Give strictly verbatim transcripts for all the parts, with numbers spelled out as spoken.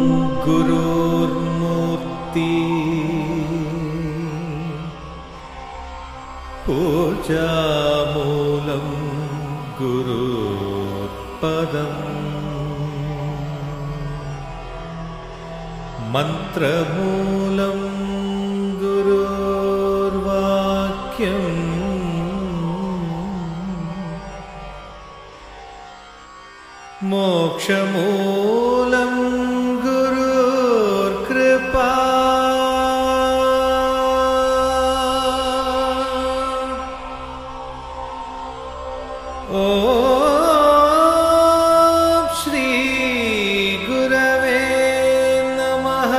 गुरुर्मूर्ति पूजामूलं गुरुपदम् मंत्रमूलं गुरुर्वाक्यम् मोक्षमूलं गुरुर्कृपा ॐ श्री गुरवे नमः।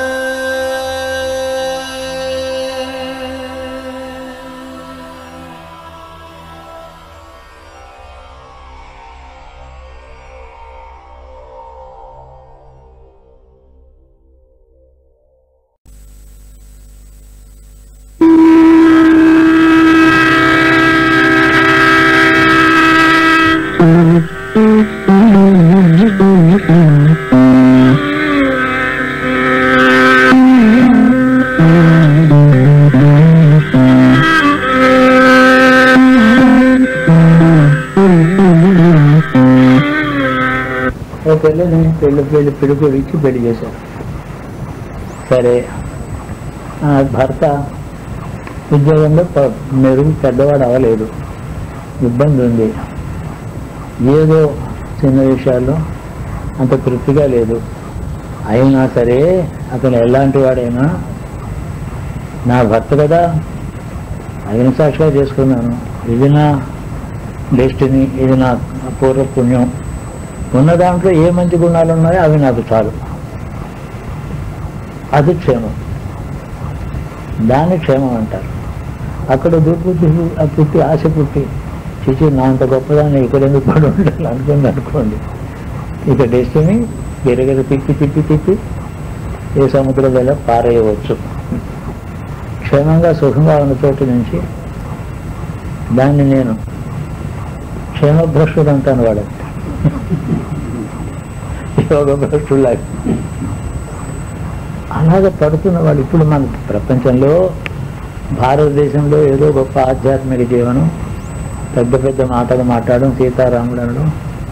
పెళ్ళి పెళ్ళి పెళ్ళి పిడుగు ఇచ్చి పెళ్లి చేశారు. సరే, భర్త ఉద్యోగంలో మెరుగు పెద్దవాడు అవ్వలేదు, ఇబ్బంది ఉంది, ఏదో చిన్న విషయాల్లో అంత తృప్తిగా లేదు. అయినా సరే అతను ఎలాంటి వాడైనా నా భర్త కదా, ఆయన సాక్షిగా చేసుకున్నాను, ఇది నా డెస్టినీ, ఇది నా పూర్వ పుణ్యం, ఉన్న దాంట్లో ఏ మంచి గుణాలు ఉన్నాయో అవి నాకు చాలు, అది క్షేమం, దాన్ని క్షేమం అంటారు. అక్కడ దూపు పుట్టి ఆశ పుట్టి చిచి నా అంత గొప్పదాన్ని ఇక్కడ ఎందుకు పడి ఉండాలి అనుకుంది అనుకోండి, ఇక డెస్టినీ గిరగిర తిప్పి తిప్పి తిప్పి ఏ సముద్రం వల్ల పారేయవచ్చు. క్షేమంగా సుఖంగా ఉన్న చోటు నుంచి దాన్ని నేను క్షేమభ్రష్టుడు అంటాను, వాళ్ళకి యోగ భ్రష్టులాగా. అలాగ పడుతున్న వాళ్ళు ఇప్పుడు మన ప్రపంచంలో భారతదేశంలో ఏదో గొప్ప ఆధ్యాత్మిక జీవనం, పెద్ద పెద్ద మాటలు మాట్లాడడం, సీతారాముడు అనడం,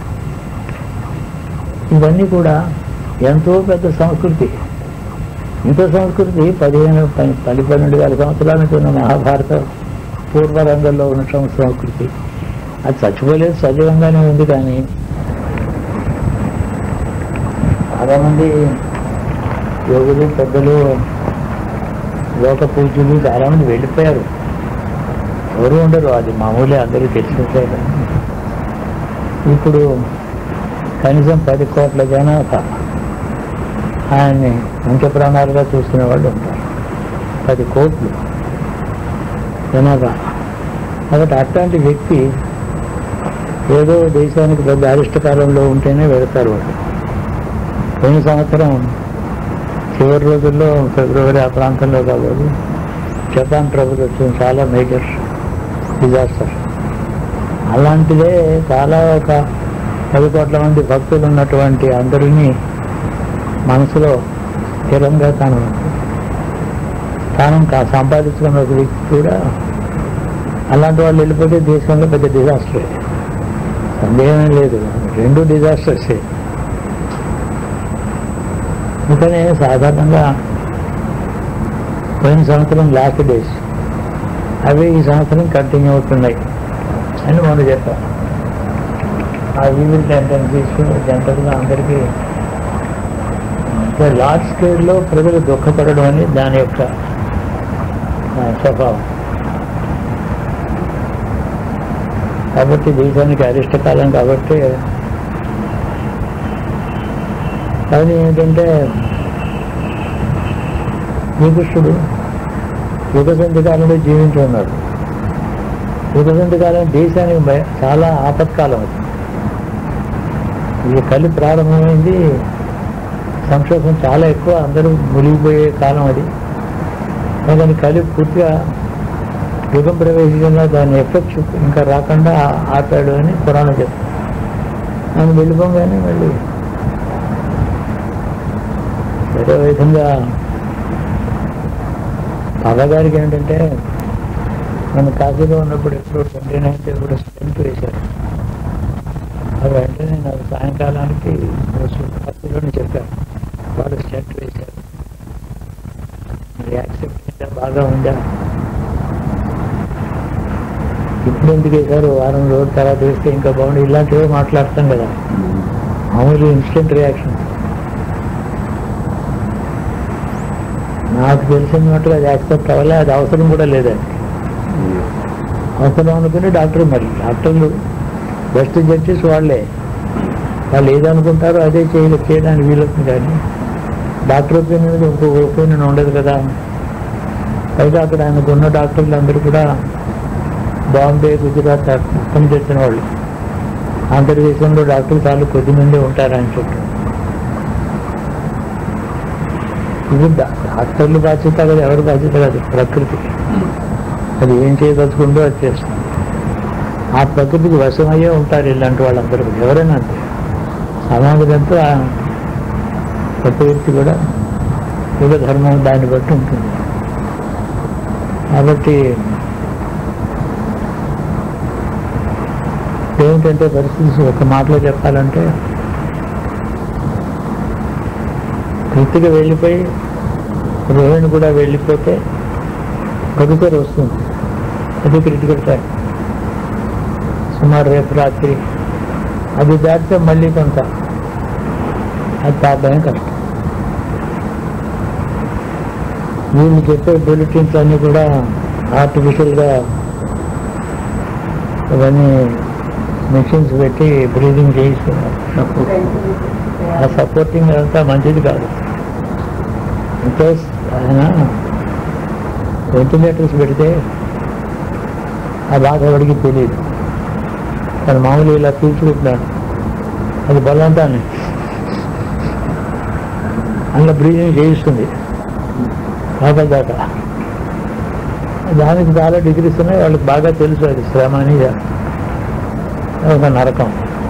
ఇవన్నీ కూడా ఎంతో పెద్ద సంస్కృతి. ఇంత సంస్కృతి పదిహేను పది పన్నెండు వేల సంవత్సరాల నుంచి ఉన్న మహాభారత పూర్వరంగంలో ఉన్న సంస్కృతి అది చచ్చిపోలేదు, సజీవంగానే ఉంది. కానీ చాలామంది యోగులు, పెద్దలు, లోక పూజలు చాలామంది వెళ్ళిపోయారు, ఎవరు ఉండరు, అది మామూలే, అందరూ తెలిసిపోయారు. ఇప్పుడు కనీసం పది కోట్ల జనాభా ఆయన్ని ముఖ్య ప్రాణాలుగా చూసుకునే వాళ్ళు ఉంటారు, పది కోట్లు జనాభా. కాబట్టి అట్లాంటి వ్యక్తి ఏదో దేశానికి పెద్ద అరిష్టకాలంలో ఉంటేనే వెళతారు వాళ్ళు. పోయిన సంవత్సరం చివరి రోజుల్లో ఫిబ్రవరి ఆ ప్రాంతంలో కాబట్టి జపాన్ ప్రభుత్వం వచ్చిన చాలా మేజర్ డిజాస్టర్. అలాంటిదే చాలా ఒక పది కోట్ల మంది భక్తులు ఉన్నటువంటి అందరినీ మనసులో స్థిరంగా తాను తాను సంపాదించుకున్న ఒక వ్యక్తి కూడా అలాంటి వాళ్ళు వెళ్ళిపోతే దేశంలో పెద్ద డిజాస్టరే, సందేహమే లేదు, రెండు డిజాస్టర్సే. అందుకనే సాధారణంగా పోయిన సంవత్సరం లాస్ట్ డేస్ అవి ఈ సంవత్సరం కంటిన్యూ అవుతున్నాయి అని మనం చెప్పాం. ఆ ఈవిల్ టెండెన్సీస్ జనరల్గా అందరికీ లార్జ్ స్కేల్లో ప్రజలు దుఃఖపడడం అని దాని యొక్క స్వభావం. కాబట్టి దేశానికి అరిష్టకాలం కాబట్టి కానీ ఏంటంటే శ్రీకృష్ణుడు యుగసంధి కాలంలో జీవించి ఉన్నాడు. యుగసంధి కాలం దేశానికి చాలా ఆపత్కాలం అది. ఇది కలి ప్రారంభమైంది, సంక్షోభం చాలా ఎక్కువ, అందరూ మునిగిపోయే కాలం అది. కానీ కలి పూర్తిగా యుగం ప్రవేశించిన దాని ఎఫెక్ట్స్ ఇంకా రాకుండా ఆపాడు అని పురాణం చెప్తాడు. ఆయన వెళ్ళిపోగానే మళ్ళీ ఏదో విధంగా బాబా గారికి ఏంటంటే మన కాశీలో ఉన్నప్పుడు ఎప్పుడు ట్వంటీ నైన్త్ కూడా స్టెంట్ వేశారు. అది వెంటనే నాకు సాయంకాలానికి కాశీలోనే చెప్పారు, వాళ్ళు స్టెంట్ వేశారు. మరి యాక్సెప్ట్ బాగా ఉందా, ఇప్పుడు ఎందుకు వేశారు, వారం రోజుల తర్వాత వేస్తే ఇంకా బాగుంది, ఇలాంటివే మాట్లాడతాం కదా, మామూలు ఇన్స్టెంట్ రియాక్షన్. నాకు తెలిసిన మట్టుగా అది యాక్సెప్ట్ అవ్వలే, అది అవసరం కూడా లేదండి. అవసరం అనుకుని డాక్టర్, మరి డాక్టర్లు బెస్ట్ జడ్జెస్ వాళ్ళే, వాళ్ళు ఏదనుకుంటారో అదే చేయ చేయడానికి వీలవుతుంది. కానీ డాక్టర్ ఒపీనియన్ ఇంకో ఒపీనియన్ ఉండదు కదా. పైగా అక్కడ ఆయనకు ఉన్న డాక్టర్లు అందరూ కూడా బాంబే, గుజరాత్ అర్థం చేసిన వాళ్ళు. ఆంధ్రదేశంలో డాక్టర్లు చాలా కొద్దిమంది ఉంటారు ఆయన చుట్టూ. ఇది డాక్టర్లు బాధ్యత కదా, ఎవరి బాధ్యత కాదు, ప్రకృతికి. అది ఏం చేయదలుచుకుందో అది చేస్తుంది. ఆ ప్రకృతికి వశమయ్యే ఉంటారు ఇలాంటి వాళ్ళందరూ, ఎవరైనా అంతే. సమాజంతో ప్రతి వ్యక్తి కూడా యుగ ధర్మం దాన్ని బట్టి ఉంటుంది. కాబట్టి ఏమిటంటే పరిస్థితి ఒక మాటలో చెప్పాలంటే, కృతిగా వెళ్ళిపోయి రోహిణి కూడా వెళ్ళిపోతే కడుకరు వస్తుంది. అది క్రిటికల్ టైం, సుమారు రేపు రాత్రి. అది దాటితే మళ్ళీ కొంత అది తాపయం కష్టం. వీళ్ళు చెప్పే బులెటిన్స్ అన్నీ కూడా ఆర్టిఫిషియల్గా అవన్నీ మెషిన్స్ పెట్టి బ్రీదింగ్ చేయిస్తున్నారు. ఆ సపోర్టింగ్ అంతా మంచిది కాదు. బికాస్ ఆయన వెంటిలేటర్స్ పెడితే ఆ బాధ ఎవరికి తెలియదు. తను మామూలు ఇలా పీల్చుకుంటున్నాడు, అది బలవంతాన్ని అందులో బ్రీదింగ్ చేయిస్తుంది లోపల దాకా. దానికి చాలా డిగ్రీస్ ఉన్నాయి, వాళ్ళకి బాగా తెలుసు అది శ్రమ అని, ఒక నరకం.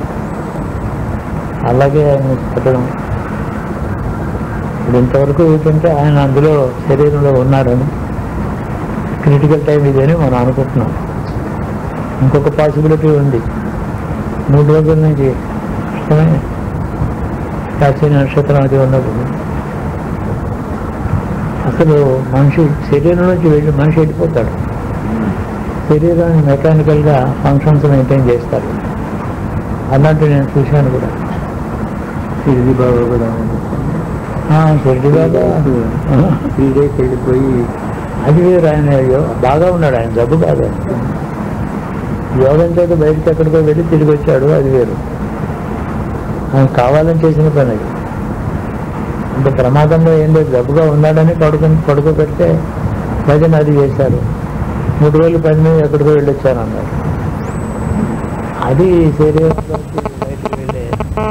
అలాగే ఆయన పెట్టడం. ఇప్పుడు ఇంతవరకు ఏంటంటే ఆయన అందులో శరీరంలో ఉన్నారని, క్రిటికల్ టైం ఇదని మనం అనుకుంటున్నాం. ఇంకొక పాసిబిలిటీ ఉంది. మూడు రోజుల నుంచి ఇష్టమే కాశీ నక్షత్రం అది ఉన్నప్పుడు అసలు మనిషి శరీరం నుంచి వెళ్ళి మనిషి వెళ్ళిపోతాడు. శరీరాన్ని మెకానికల్గా ఫంక్షన్స్ మెయింటైన్ చేస్తారు. అలాంటివి నేను చూశాను కూడా. షిరిడి బాబా కూడా షిరిడి బాబా త్రీ డేస్ వెళ్ళిపోయి, అది వేరు. ఆయన బాగా ఉన్నాడు, ఆయన జబ్బు కాదు. యోగం చేత బయటకు ఎక్కడికో వెళ్ళి తిరిగి వచ్చాడు, అది వేరు. ఆయన కావాలని చేసిన పని అది. అంటే ప్రమాదంలో ఏం లేదు, జబ్బుగా ఉన్నాడని పడుకుని పడుకోబెడితే భజన అది చేశారు. మూడు రోజులు పని మీద ఎక్కడికో వెళ్ళొచ్చాను అన్నారు. అది శరీరంలోకి బయటకు వెళ్ళే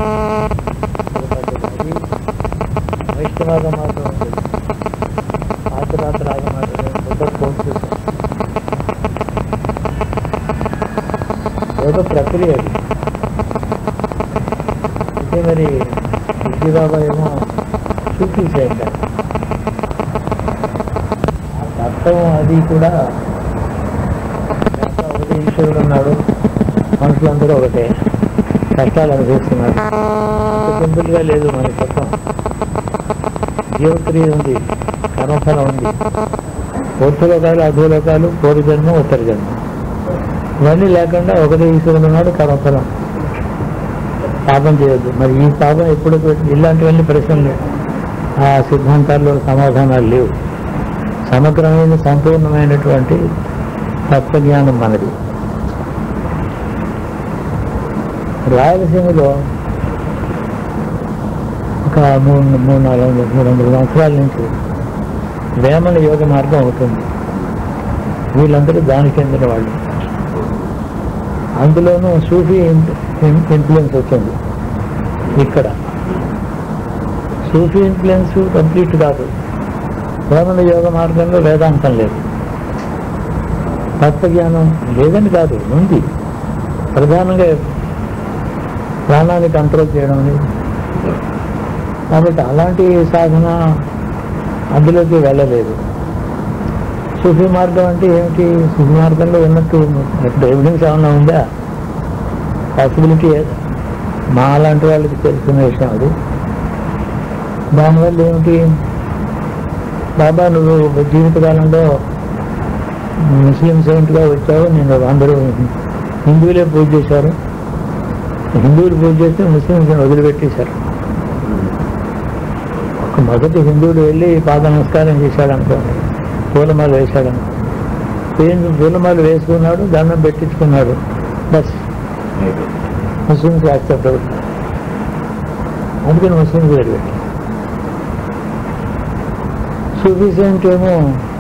అది వైష్ణవాగ మాత్రం ఉంటుంది. ఆచరాత్ర ఆగమాటం ఏదో ప్రక్రియ అది. అయితే మరి విజయబాబా ఏమో చూపించాడు. ఆ తత్వం అది కూడా ఒకటి ఈశ్వరుడు ఉన్నాడు, మనుషులందరూ ఒకటే, కష్టాలు అనుభవిస్తున్నారు. అంత సింపుల్గా లేదు మన తత్వం. జీవక్రియ ఉంది, కర్మఫలం ఉంది, పూర్తిలోకాలు, అధోలోకాలు, పూర్వ జన్మ, ఉత్తర జన్మ, ఇవన్నీ లేకుండా ఒకటే ఈశ్వరుడు ఉన్నాడు, కర్మఫలం. పాపం చేయొద్దు. మరి ఈ పాపం ఎప్పుడు, ఇలాంటివన్నీ ప్రశ్నలు ఆ సిద్ధాంతాల్లో సమాధానాలు లేవు. సమగ్రమైన సంపూర్ణమైనటువంటి తత్వజ్ఞానం మనది. రాయలసీమలో ఒక మూడు మూడు నాలుగు మూడు వందల సంవత్సరాల నుంచి వేమన యోగ మార్గం అవుతుంది. వీళ్ళందరూ దానికి చెందిన వాళ్ళు. అందులోనూ సూఫీ ఇన్ఫ్లుయెన్స్ వచ్చింది. ఇక్కడ సూఫీ ఇన్ఫ్లుయెన్స్ కంప్లీట్ కాదు. వేమన యోగ మార్గంలో వేదాంతం లేదు, తత్వజ్ఞానం లేదని కాదు, ఉంది. ప్రధానంగా ప్రాణాన్ని కంట్రోల్ చేయడం అనేది, కాబట్టి అలాంటి సాధన అందులోకి వెళ్ళలేదు. సూఫీ మార్గం అంటే ఏమిటి? సూఫీ మార్గంలో ఉన్నట్టు ఇప్పుడు ఎవిడెన్స్ ఏమన్నా ఉందా? పాసిబిలిటీ మా లాంటి వాళ్ళకి తెలుసుకున్న విషయం అది. దానివల్ల ఏమిటి? బాబా నువ్వు జీవితకాలంలో ముస్లిం సెయింట్గా వచ్చావు, నేను అందరూ హిందువులే పూజ చేశారు, హిందువులు పూజ చేస్తే ముస్లింస్ వదిలిపెట్టేశారు. ఒక మొదటి హిందువుడు వెళ్ళి పాద నమస్కారం చేశాడు అనుకోండి, పూలమాల వేశాడు, పూలమాల వేసుకున్నాడు, దండం పెట్టించుకున్నాడు, బస్ ముస్లింస్ యాక్సెప్టబుల్. అందుకని ముస్లింస్ వదిలిపెట్టి. సూఫీ సెయింట్ ఏమో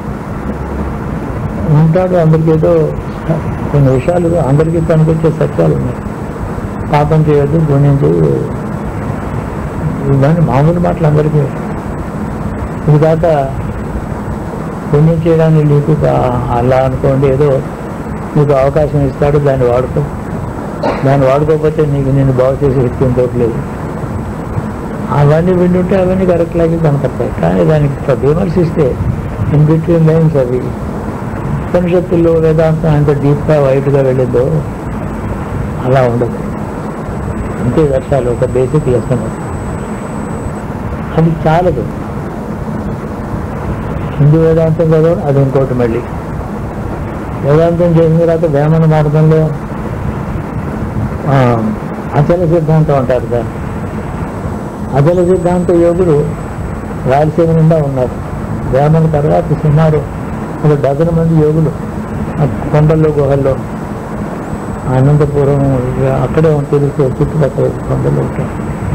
ఉంటాడు, అందరికీ ఏదో కొన్ని విషయాలు అందరికీ పనికొచ్చే సత్యాలు ఉన్నాయి. పాపం చేయొద్దు, పుణ్యం చేయదు, ఇవన్నీ మామూలు మాటలు అందరికీ. ఇది కాక పుణ్యం చేయడానికి నీకు అలా అనుకోండి, ఏదో నీకు అవకాశం ఇస్తాడు, దాన్ని వాడుకో, దాన్ని వాడుకోకపోతే నీకు నేను బాగు చేసే శక్తి ఇంకోట్లేదు. అవన్నీ వింటుంటే అవన్నీ కరెక్ట్ లాగే కనపడతాయి. కానీ దానికి విమర్శిస్తే ఇన్ బిట్వీన్ లైన్స్ అవి ఉపనిషత్తుల్లో వేదాంతం అంత డీప్గా వైట్గా వెళ్ళిందో అలా ఉండదు. అంతే దర్శాలు ఒక బేసిక్ లెసన్, అది చాలదు. హిందూ వేదాంతం కదా అది ఇంకోటి. మళ్ళీ వేదాంతం చేసిన తర్వాత వేమన మార్గంలో అచల సిద్ధాంతం అంటారు దాన్ని. అచల సిద్ధాంత యోగులు రాయలసీమ నిండా ఉన్నారు. వేమన తర్వాత సుమారు ఒక డజన్ మంది యోగులు కొండల్లో గుహల్లో అనంతపురం అక్కడే తెలుసు, చుట్టుపక్కల కొండల్లో ఉంటారు.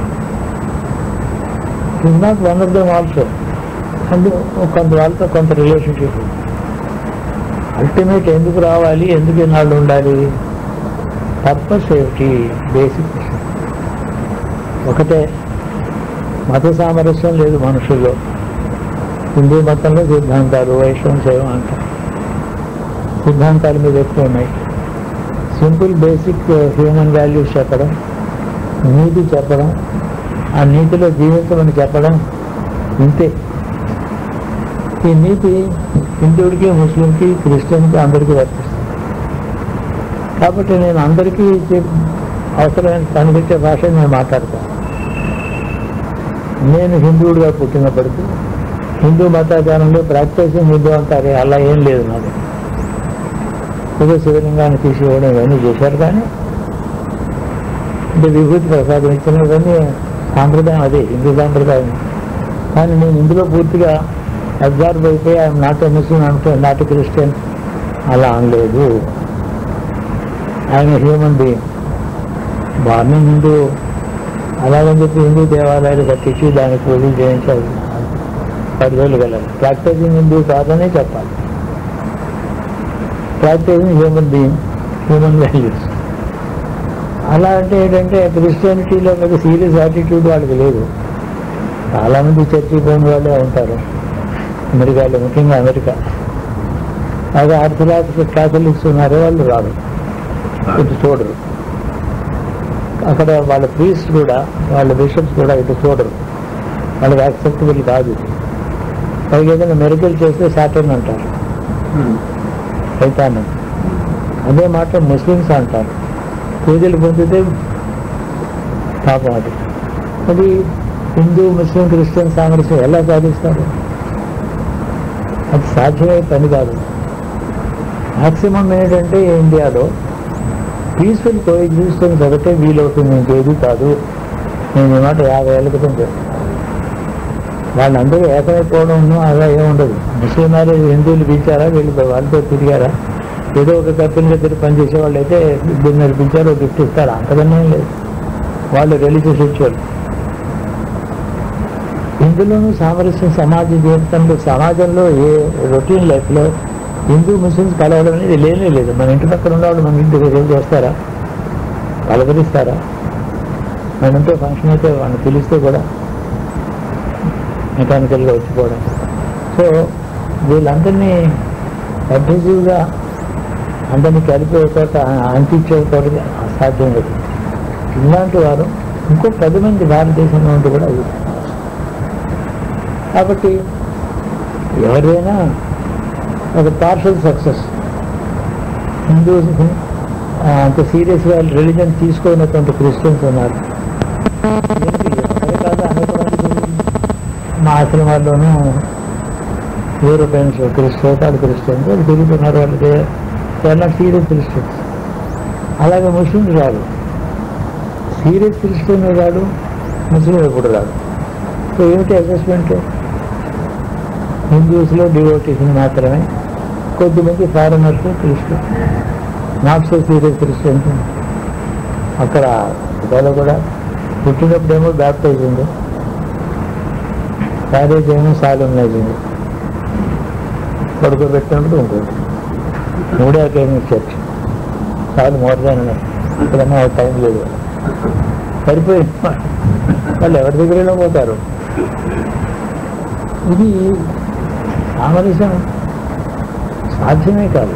Is not one of them also. అందు కొంత వాళ్ళతో కొంత రిలేషన్షిప్. అల్టిమేట్ ఎందుకు రావాలి, ఎందుకు ఇన్నాళ్ళు ఉండాలి, పర్పస్ ఏమిటి, బేసిక్ ఒకటే. మత సామరస్యం లేదు మనుషుల్లో. హిందూ మతంలో సిద్ధాంతాలు, వైష్ణవ శైవం అంటారు, సిద్ధాంతాల మీద ఎక్కువ ఉన్నాయి. సింపుల్ బేసిక్ హ్యూమన్ వాల్యూస్ చెప్పడం, నీతి చెప్పడం, ఆ నీతిలో జీవించమని చెప్పడం, ఇంతే. ఈ నీతి హిందువుడికి, ముస్లింకి, క్రిస్టియన్కి అందరికీ వర్తిస్తుంది. కాబట్టి నేను అందరికీ అవసరమైన కనిపించే భాష నేను మాట్లాడతాను. నేను హిందువుడిగా పుట్టినప్పటికీ హిందూ మతాచారంలో ప్రాక్టీసింగ్ హిందూ అంటారే, అలా ఏం లేదు నాకు. ఏదో శివలింగాన్ని తీసివ్వడం ఇవన్నీ చేశారు, కానీ అంటే విభూతి ప్రసాదం ఇచ్చిన ఇవన్నీ సాంప్రదాయం, అదే హిందూ సాంప్రదాయం. కానీ నేను ఇందులో పూర్తిగా అబ్జర్వ్ అయిపోయి ఐఎమ్ నాట్ ఎ ముస్లిం, అంటే నాట్ ఎ క్రిస్టియన్ అలా అనలేదు. ఆయన హ్యూమన్ బీయింగ్, మార్నింగ్ హిందూ అలాగని చెప్పి హిందూ దేవాలయాలు కట్టించి దానికి పూజలు చేయించాలి, పదివేలు గలరు. ప్రాక్టీసింగ్ హిందూ కాదనే చెప్పాలి. Practicing human being, human values. అలా అంటే ఏంటంటే క్రిస్టియానిటీలో మీద సీరియస్ యాటిట్యూడ్ వాళ్ళకి లేదు. చాలామంది చర్చి పోయిన వాళ్ళే ఉంటారు అమెరికాలో, ముఖ్యంగా అమెరికా. అదే ఆర్థడాక్స్ క్యాథలిక్స్ ఉన్నారో వాళ్ళు రాదు, ఇటు చూడరు. అక్కడ వాళ్ళ ప్రీస్ట్ కూడా, వాళ్ళ బిషప్స్ కూడా ఇటు చూడరు, వాళ్ళకి యాక్సెప్టబుల్ కాదు. పైగా ఏదైనా మెరికల్ చేస్తే సాటర్న్ అంటారు, సైతాన్. అదే మాట ముస్లిమ్స్ అంటారు, పూజలు పొందితే పాపం. అది అది హిందూ, ముస్లిం, క్రిస్టియన్ సామరస్యం ఎలా సాధిస్తారు? అది సాధ్యమయ్యే పని కాదు. మ్యాక్సిమం ఏంటంటే ఇండియాలో పీస్ఫుల్ కో ఎగ్జిస్టెన్స్ ఒకటే వీలవుతుంది, ఇంకేది కాదు. నేను ఈ మాట యాభై ఏళ్ళ క్రితం చెప్పాను. వాళ్ళందరూ ఏకమైపోవడం అలా ఏముండదు. ముస్లిం మ్యారేజ్ హిందువులు పిలిచారా, వీళ్ళు వాళ్ళతో తిరిగారా, ఏదో ఒక కంపెనీ దగ్గర పనిచేసే వాళ్ళు అయితే డిన్నర్ పిలిచారు, గిఫ్ట్ ఇస్తారు, అంతకన్నా లేదు. వాళ్ళు రిలీజియస్ రిచువల్. ఇందులోనూ సామరస్యం సమాజ జీవితంలో, సమాజంలో ఏ రొటీన్ లైఫ్లో హిందూ ముస్లిమ్స్ కలవడం అనేది లేనే లేదు. మన ఇంటి పక్కన ఉన్నవాళ్ళు మన ఇంటికి రోజు వస్తారా, పలకరిస్తారా? మనంతో ఫంక్షన్ అయితే వాళ్ళని పిలిస్తే కూడా మెకానికల్గా వచ్చిపోవడం. సో వీళ్ళందరినీ అడ్రెసివ్గా అందరినీ కలిపి ఒక అంటించేకోవడం అసాధ్యం లేదు. ఇలాంటి వారు ఇంకో పది మంది భారతదేశంలో ఉంటూ కూడా కాబట్టి ఎవరైనా ఒక పార్షల్ సక్సెస్. హిందూస్ అంత సీరియస్గా రిలీజన్ తీసుకున్నటువంటి క్రిస్టియన్స్ ఉన్నారు. ఎవరే కాదు అనేక మంది మా ఆశ్రమాల్లోనూ యూరోపియన్స్ క్రిస్టియన్స్ వాళ్ళు క్రిస్టియన్స్ వాళ్ళు తిరుగుతున్నారు. వాళ్ళు దే నాట్ సీరియస్ క్రిస్టియన్స్. అలాగే ముస్లిమ్స్ రాదు, సీరియస్ క్రిస్టియన్ రాడు, ముస్లిం ఎప్పుడు రాదు. సో ఏమిటి అసెస్మెంట్? హిందూస్లో డివోటీస్ మాత్రమే, కొద్దిమంది foreigners Christian, not so serious Christians. అక్కడ ఇవాళ కూడా పుట్టినప్పుడేమో బ్యాప్టైజింగ్, మ్యారేజ్ ఏమో సాలమ్నైజింగ్, పడుకోబెట్టినప్పుడు ఇంకోటి మూడే అకేడమిక్ చర్చ్ చాలు మోర్ దాన్ ఇక్కడన్నా టైం లేదు, సరిపోయింది. వాళ్ళు ఎవరి దగ్గరైనా పోతారు. ఇది సామరస్యం సాధ్యమే కాదు.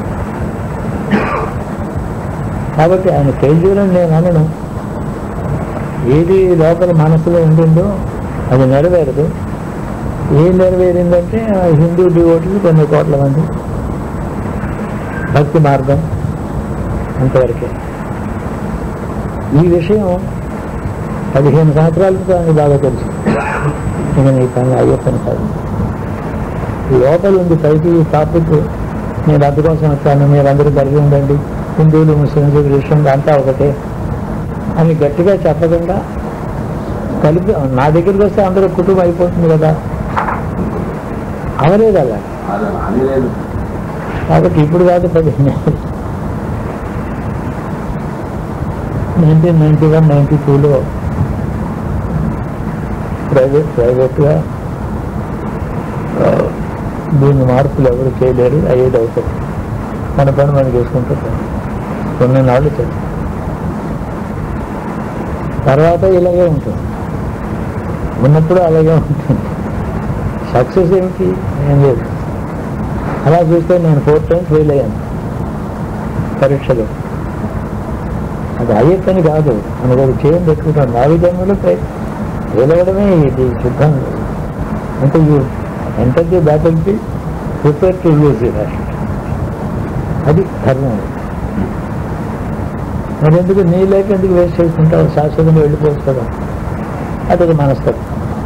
కాబట్టి ఆయన కేజీలను నేను అనను. ఏది లోపల మనసులో ఉంటుందో అది నెరవేరదు. ఏం నెరవేరిందంటే హిందూ డివోటీలు కొన్ని కోట్ల మంది, భక్తి మార్గం అంతవరకే. ఈ విషయం పదిహేను సంవత్సరాల క్రితం బాగా తెలుసు. ఇక నీ పని అయ్యప్పని కాదు, లోపల ఉంది. పైకి టాపిక్ నేను అందుకోసం వచ్చాను, మీరందరూ కలిగి ఉండండి, హిందువులు ముస్లింలు క్రిస్టియన్లు అంతా ఒకటే అని గట్టిగా చెప్పకుండా కలిపి నా దగ్గరికి వస్తే అందరూ కుటుంబం అయిపోతుంది కదా, అవలేదు అలా. కాబట్టి ఇప్పుడు కాదు పదిహేను నైన్టీన్ నైన్టీ వన్ నైన్టీ టూలో ప్రైవేట్ ప్రైవేట్గా దీన్ని మార్పులు ఎవరు చేయలేరు, అయ్యేది అవుతుంది. మన పని మనం చేసుకుంటాం. కొన్ని నాళ్ళు చేస్తాం, తర్వాత ఇలాగే ఉంటుంది. ఉన్నప్పుడు అలాగే ఉంటుంది. సక్సెస్ ఏమిటి? ఏం లేదు. అలా చూస్తే నేను ఫోర్ టైమ్స్ ఫెయిల్ అయ్యాను పరీక్షలో. అది అయ్యే పని కాదు, మనకు ఒక చేయం పెట్టుకుంటాను. నా విధంలో ఫెయిల్ అవ్వడమే ఇది సిద్ధం. అంటే ఈ ఎంటర్ ది బ్యాటిల్ కి ప్రిపేర్ టు లూజ్ ఇట్. అది ధర్మం. మరి ఎందుకు నీ లైఫ్ ఎందుకు వేస్ట్ చేసుకుంటావు? శాశ్వతంగా వెళ్ళిపోవచ్చు కదా. అదొక మనస్తత్వం.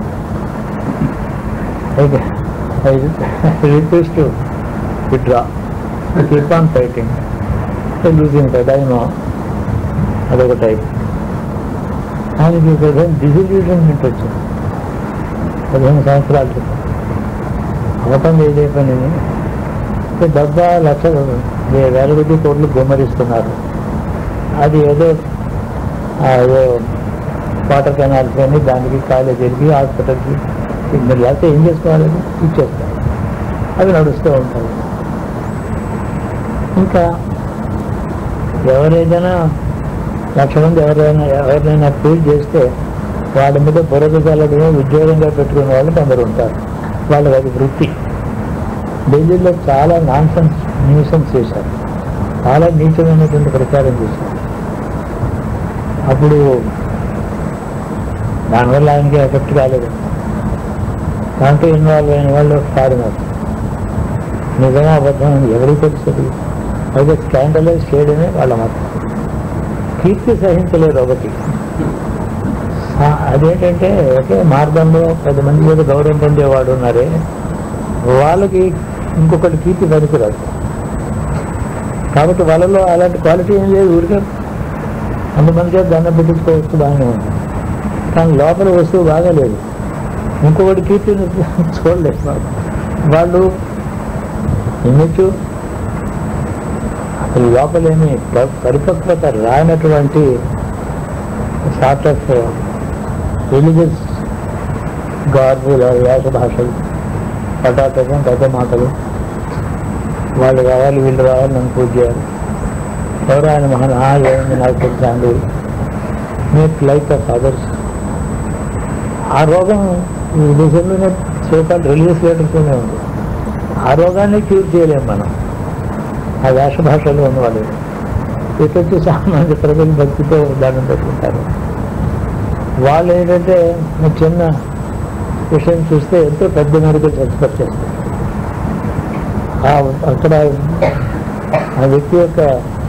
అయితే I request to withdraw, keep on fighting, losing కదా ఏమో అదొక టైప్. ఆయనకి డిసిల్యూషన్మెంట్ వచ్చింది పదిహేను సంవత్సరాల క్రితం. అవటం ఏదే పని, డబ్బా లక్షలు వేల కొద్ది కోట్లు గుమ్మరిస్తున్నారు. అది ఏదో ఏదో వాటర్ కెనాల్స్ కానీ దానికి కాలేజీలకి హాస్పిటల్కి సిగ్నల్ లేకపోతే ఏం చేసుకోవాలని ఇచ్చేస్తారు. అవి నడుస్తూ ఉంటాయి. ఇంకా ఎవరైనా లక్ష మంది ఎవరైనా ఎవరినైనా ఫీల్ చేస్తే వాళ్ళ మీద బురద చల్లడమే ఉద్యోగంగా పెట్టుకునే వాళ్ళు కొందరు ఉంటారు. వాళ్ళకి అది వృత్తి. ఢిల్లీలో చాలా నాన్ సెన్స్ న్యూసెన్స్ చేశారు, చాలా నీచమైనటువంటి ప్రచారం చేశారు. అప్పుడు దానివల్ల ఆయనకి ఎఫెక్ట్ కాలేదు. దాంట్లో ఇన్వాల్వ్ అయిన వాళ్ళు ఫారినర్స్. నిజమా అబద్ధం అని ఎవరికి తెలుస్తుంది? అయితే స్కాండలైజ్ చేయడమే వాళ్ళ మతం. కీర్తి సహించలేరు ఒకటి. అదేంటంటే ఒకే మార్గంలో పది మంది మీద గౌరవం పొందేవాడు ఉన్నారే, వాళ్ళకి ఇంకొకటి కీర్తి పనికిరాదు. కాబట్టి వాళ్ళలో అలాంటి క్వాలిటీ ఏం లేదు. ఊరికే అంతమంది చేత దండం పెట్టించుకోవచ్చు, బాగానే ఉంది. కానీ లోపల వస్తువు బాగాలేదు. ఇంకొకటి కీర్తిని చూడలేదు వాళ్ళు. ఇమ్మచ్చు అసలు లోపలేమి పరిపక్వత రానటువంటి సార్ట్ ఆఫ్ రిలీజియస్ గార్బుల వేష భాషలు, పటాటకం, కథ మాటలు. వాళ్ళు కావాలి, వీళ్ళు రావాలి, నన్ను పూజ చేయాలి. ఎవరు ఆయన మహాన్ ఏమైంది నాకు తెలుసండి, మేక్ లైఫ్ ఆఫ్ అదర్స్. ఆ రోగం ఈ దేశంలోనే సోకాల్ రిలీజియస్ లీడర్స్తోనే ఉంది. ఆ రోగాన్ని క్యూర్ చేయలేము మనం, ఆ వేష భాషలో ఉన్నవాళ్ళు. ఇటు సామాన్య ప్రజలు భక్తితో దాన్ని పెట్టుకుంటారు. వాళ్ళు ఏంటంటే చిన్న విషయం చూస్తే ఎంతో పెద్ద మెడికల్ ఎక్స్పెక్ట్ చేస్తారు. అక్కడ ఆ వ్యక్తి యొక్క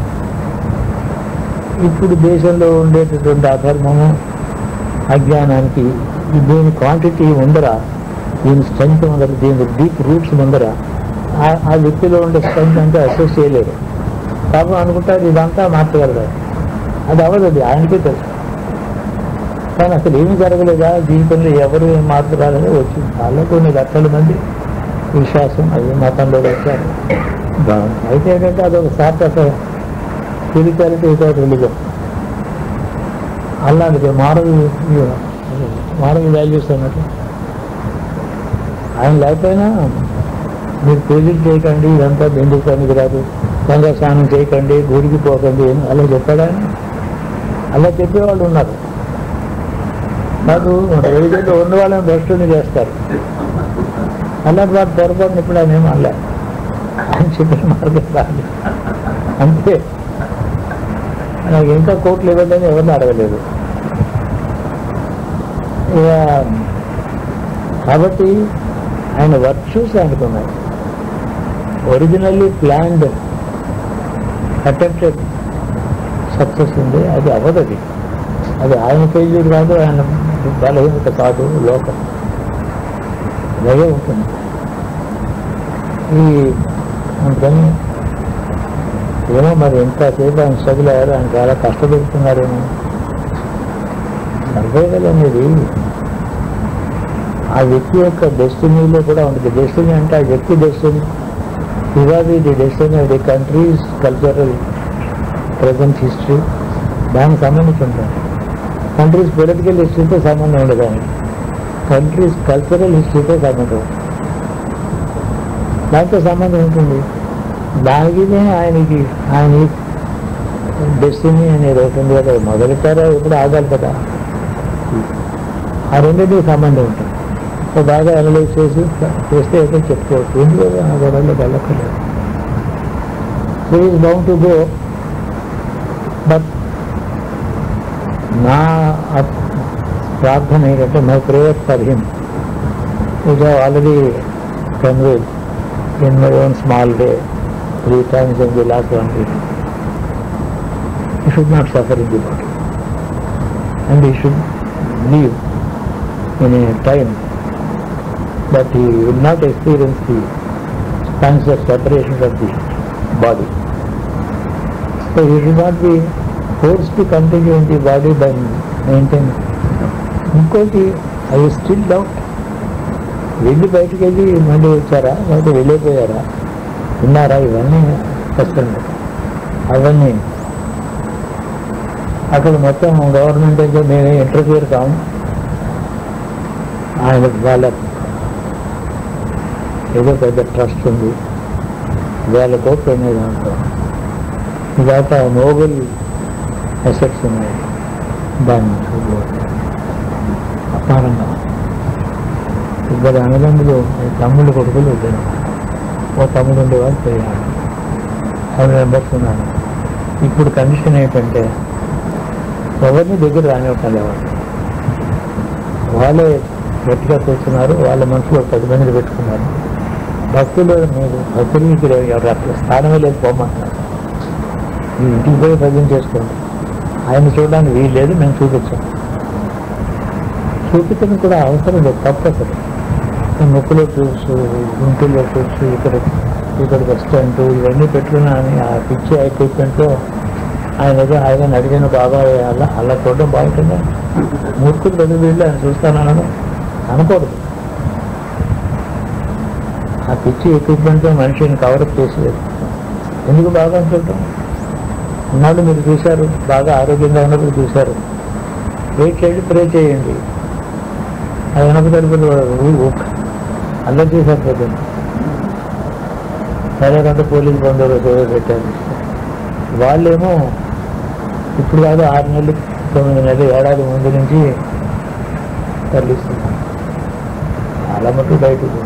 ఇప్పుడు దేశంలో ఉండేటటువంటి అధర్మము, అజ్ఞానానికి దీని క్వాంటిటీ ముందర, దీని స్ట్రెంగ్త్ ముందర, దీని డీప్ రూట్స్ ముందర ఆ వ్యక్తిలో ఉండే స్ట్రెంగ్త్ అంటే అసెస్ చేయలేరు. పాపం అనుకుంటారు ఇదంతా మార్చగలరు. అది అవ్వదు, అది ఆయనకే తెలుసు. కానీ అసలు ఏమి జరగలేదా జీవితంలో, ఎవరు ఏం మార్పు రాలేదో వచ్చింది. చాలా కొన్ని లక్షల మంది విశ్వాసం అది మతంలో వచ్చారు. అయితే ఏంటంటే అదొక sort of spirituality, without religion. అలాంటిది మారల్ మారల్ వాల్యూస్ అన్నట్టు. ఆయన లేకపోయినా మీరు పూజలు చేయకండి, ఇదంతా బిందు పనికి రాదు, గంగా స్నానం చేయకండి, గుడికి పోకండి అని అలా చెప్పాడా? అలా చెప్పేవాళ్ళు ఉన్నారు. కాదు రిలీజన్లో ఉన్న వాళ్ళని భ్రష్టుని చేస్తారు. అలాంటి వాడు పొరపాటుని ఇప్పుడు ఆయన ఏమో అనలే, ఆయన చెప్పిన మార్గం రాదు అంతే. నాకు ఇంకా కోట్లు ఇవ్వండి అని ఎవరిని అడగలేదు. ఇక కాబట్టి ఆయన వర్చ్యూస్ ఆయనకున్నాయి. ఒరిజినల్లీ ప్లాన్డ్ అటెంప్టెడ్ సక్సెస్ ఉంది, అది అవ్వదు. అది అది ఆయన ఫెయిల్యూర్ కాదు, ఆయన బలహీనత కాదు, లోకం అలాగే ఉంటుంది. ఈ అందుకని ఏమో మరి ఎంతసేపు ఆయన స్ట్రగుల్ అయ్యారు, ఆయన చాలా కష్టపెడుతున్నారేమో. సర్వైవల్ అనేది ఆ వ్యక్తి యొక్క డెస్టినీలో కూడా ఉంటుంది. డెస్టినీ అంటే ఆ వ్యక్తి డెస్టినీ, ఇవాళ the destiny of the country's cultural present history దానికి సంబంధించి ఉంటుంది. కంట్రీస్ పొలిటికల్ హిస్టరీతో సంబంధం ఉండదు, దానికి కంట్రీస్ కల్చరల్ హిస్టరీతో సంబంధం, దాంతో సంబంధం ఉంటుంది. దానికి ఆయనకి ఆయన డెస్టినీ అనేది అవుతుంది కదా, మొదలెట్టారా ఇప్పుడు ఆగాలి కదా, ఆ రెండింటికి సంబంధం ఉంటుంది. సో బాగా అనలైజ్ చేసి చేస్తే అయితే చెప్పుకోవచ్చు, ఎందుకు ఆ గొడవలో వెళ్ళక్కర్లేదు. So is bound to go. But నా ప్రార్థన ఏంటంటే my prayer for him which I already conveyed in my own small way three times in the last one week. He should not suffer in the body, and he should live in a time that he will not experience the pangs of separation of the body. So he should not be forced to continue in the body by maintaining. ఇంకోటి I still doubt, వెళ్ళి బయటకు వెళ్ళి మళ్ళీ వచ్చారా లేకపోతే వెళ్ళిపోయారా, ఉన్నారా, ఇవన్నీ కష్టం. అవన్నీ అక్కడ మొత్తం గవర్నమెంట్ అయితే మేమే ఇంటర్ఫియర్ కాము. ఆయన వాళ్ళ ఏదో పెద్ద ట్రస్ట్ ఉంది, వాళ్ళ కోట్లు ఉన్నాయి, దాంట్లో ఇదాకా నోబెల్ అసెట్స్ ఉన్నాయి, దాన్ని అపారంగా ఇద్దరు అన్నదమ్ములు, తమ్ముళ్ళు కొడుకులు ఇద్దరు. ఓ తమ్ముడు ఉండేవాళ్ళు పోయాడు, ఫైవ్ మెంబర్స్ ఉన్నాను. ఇప్పుడు కండిషన్ ఏంటంటే ఎవరిని దగ్గర రానివ్వట్లేదు, వాళ్ళు వాళ్ళే గట్టిగా కూర్చున్నారు, వాళ్ళ మనసులో పది మందిని పెట్టుకున్నారు. భక్తులు మీరు భక్తులు ఇక్కడ ఎవరు అక్కడ స్థానమే లేదు, పోమంటున్నారు. మీరు ఇంటికి పోయి భజన చేసుకోండి, ఆయన చూడడానికి వీలు లేదు, మేము చూపించాం. చూపించడం కూడా అవసరం లేదు, తప్పు అసలు. ముక్కులో చూసు, గుంటూరులో చూసు, ఇక్కడ ఇక్కడ రెస్టారెంట్ ఇవన్నీ పెట్టుకున్నా అని ఆ పిచ్చి ఎక్విప్మెంట్తో ఆయన ఏదో ఆయన అడిగిన బాగా అలా అలా చూడడం బాగుంటుందా? మూర్ఖులు పెద్ద వీళ్ళు ఆయన చూస్తానని అనకూడదు. ఆ పిచ్చి ఎక్విప్మెంట్తో మనిషిని కవరప్ చేసేది ఎందుకు బాగా చూడటం? ఉన్నాడు, మీరు చూశారు, బాగా ఆరోగ్యంగా ఉన్నప్పుడు చూశారు. వెయిట్ చేయండి, ప్రే చేయండి. అది వెనక తరపులు అల్లరి చేశారు పొద్దున్న. సరే రెండు పోలీసు బందోబస్తు పెట్టారు. వాళ్ళేమో ఇప్పుడు కాదు, ఆరు నెలలు తొమ్మిది నెలలు ఏడాది ముందు నుంచి తరలిస్తున్నారు. చాలా మటుకు బయటకు.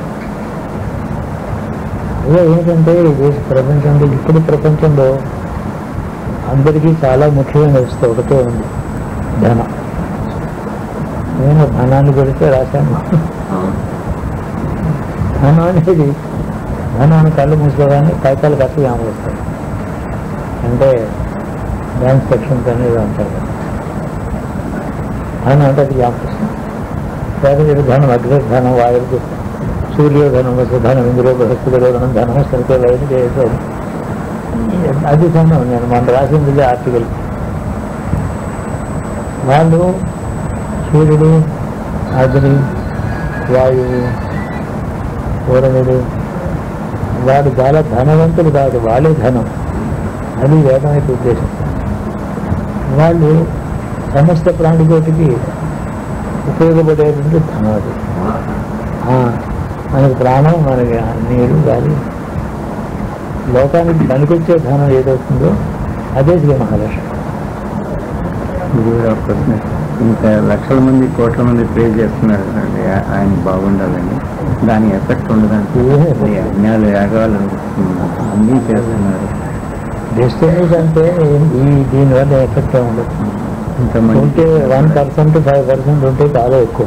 అదే ఏంటంటే దేశ ప్రపంచంలో ఇప్పుడు ప్రపంచంలో అందరికీ చాలా ముఖ్యమైన వస్తూ ఒకటే ఉంది, ధనం. నేను ధనాన్ని పెడితే రాశాను, ధనం అనేది ధనాన్ని కళ్ళు మూసుకోగానే కైకాలు కట్టి జ్ఞాపకొస్తాయి. అంటే డ్యాన్స్ సెక్షన్స్ అనేది అంటారు కదా, ధనం అంటే అది జ్ఞాపకొస్తుంది. వేరే ధనం అగ్ర ధనం వాయువు సూర్యోధనం ధనం ఇందులో బృహస్పతిరోధనం ధనం సరిగ్గా వైద్యం చేయడం అది ధనం. నేను మన రాసింది ఆర్టికల్. వాళ్ళు సూర్యుడు, అగ్ని, వాయువు, పూరణుడు వాడు చాలా ధనవంతులు కాదు, వాళ్ళే ధనం. అది వేదం యొక్క ఉద్దేశం. వాళ్ళు సమస్త ప్రాణికోటికి ఉపయోగపడేటువంటి ధనం అది. మనకి ప్రాణం, మనకి నీరు, గాలి, లోకానికి పనికొచ్చే ధనం ఏదవుతుందో అదే శ్రీ మహాలక్ష్మి. ఇది ఒక ప్రశ్న. ఇంత లక్షల మంది కోట్ల మంది ప్రే చేస్తున్నారు కదండి, ఆయన బాగుండాలని. దాని ఎఫెక్ట్ ఉండదంటే యజ్ఞాలు యాగాలు అన్నీ చేస్తున్నారు. డెస్టినీస్ అంటే ఈ దీనివల్ల ఎఫెక్ట్ ఉండదు. ఇంతమంది ఉంటే వన్ పర్సెంట్ ఫైవ్ పర్సెంట్ ఉంటే చాలా ఎక్కువ.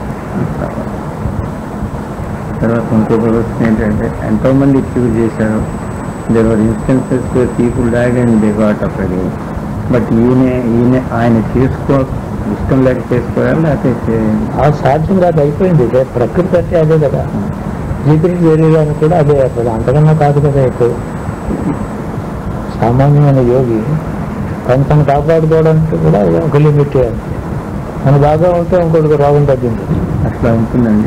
తర్వాత ఇంకొక ప్రశ్న ఏంటంటే ఎంతో మంది అచీవ్ చేశారు. There are instances people died and they got up again. But ఈయన ఈయన ఆయన చేసుకో ఇష్టం లేక చేసుకోవాలి, లేకపోతే ఆ సాధ్యం కాదు, అయిపోయింది. ప్రకృతి అంటే అదే కదా, జీవితం శరీరానికి కూడా అదే అయిపోయింది. అంతకన్నా కాదు కదా ఎక్కువ. సామాన్యమైన యోగి తను తను కాపాడుకోవడానికి కూడా ఒక లిమిట్. తను బాగా ఉంటే ఇంకొకటి రోగం తగ్గింది. అట్లా ఉంటుందండి.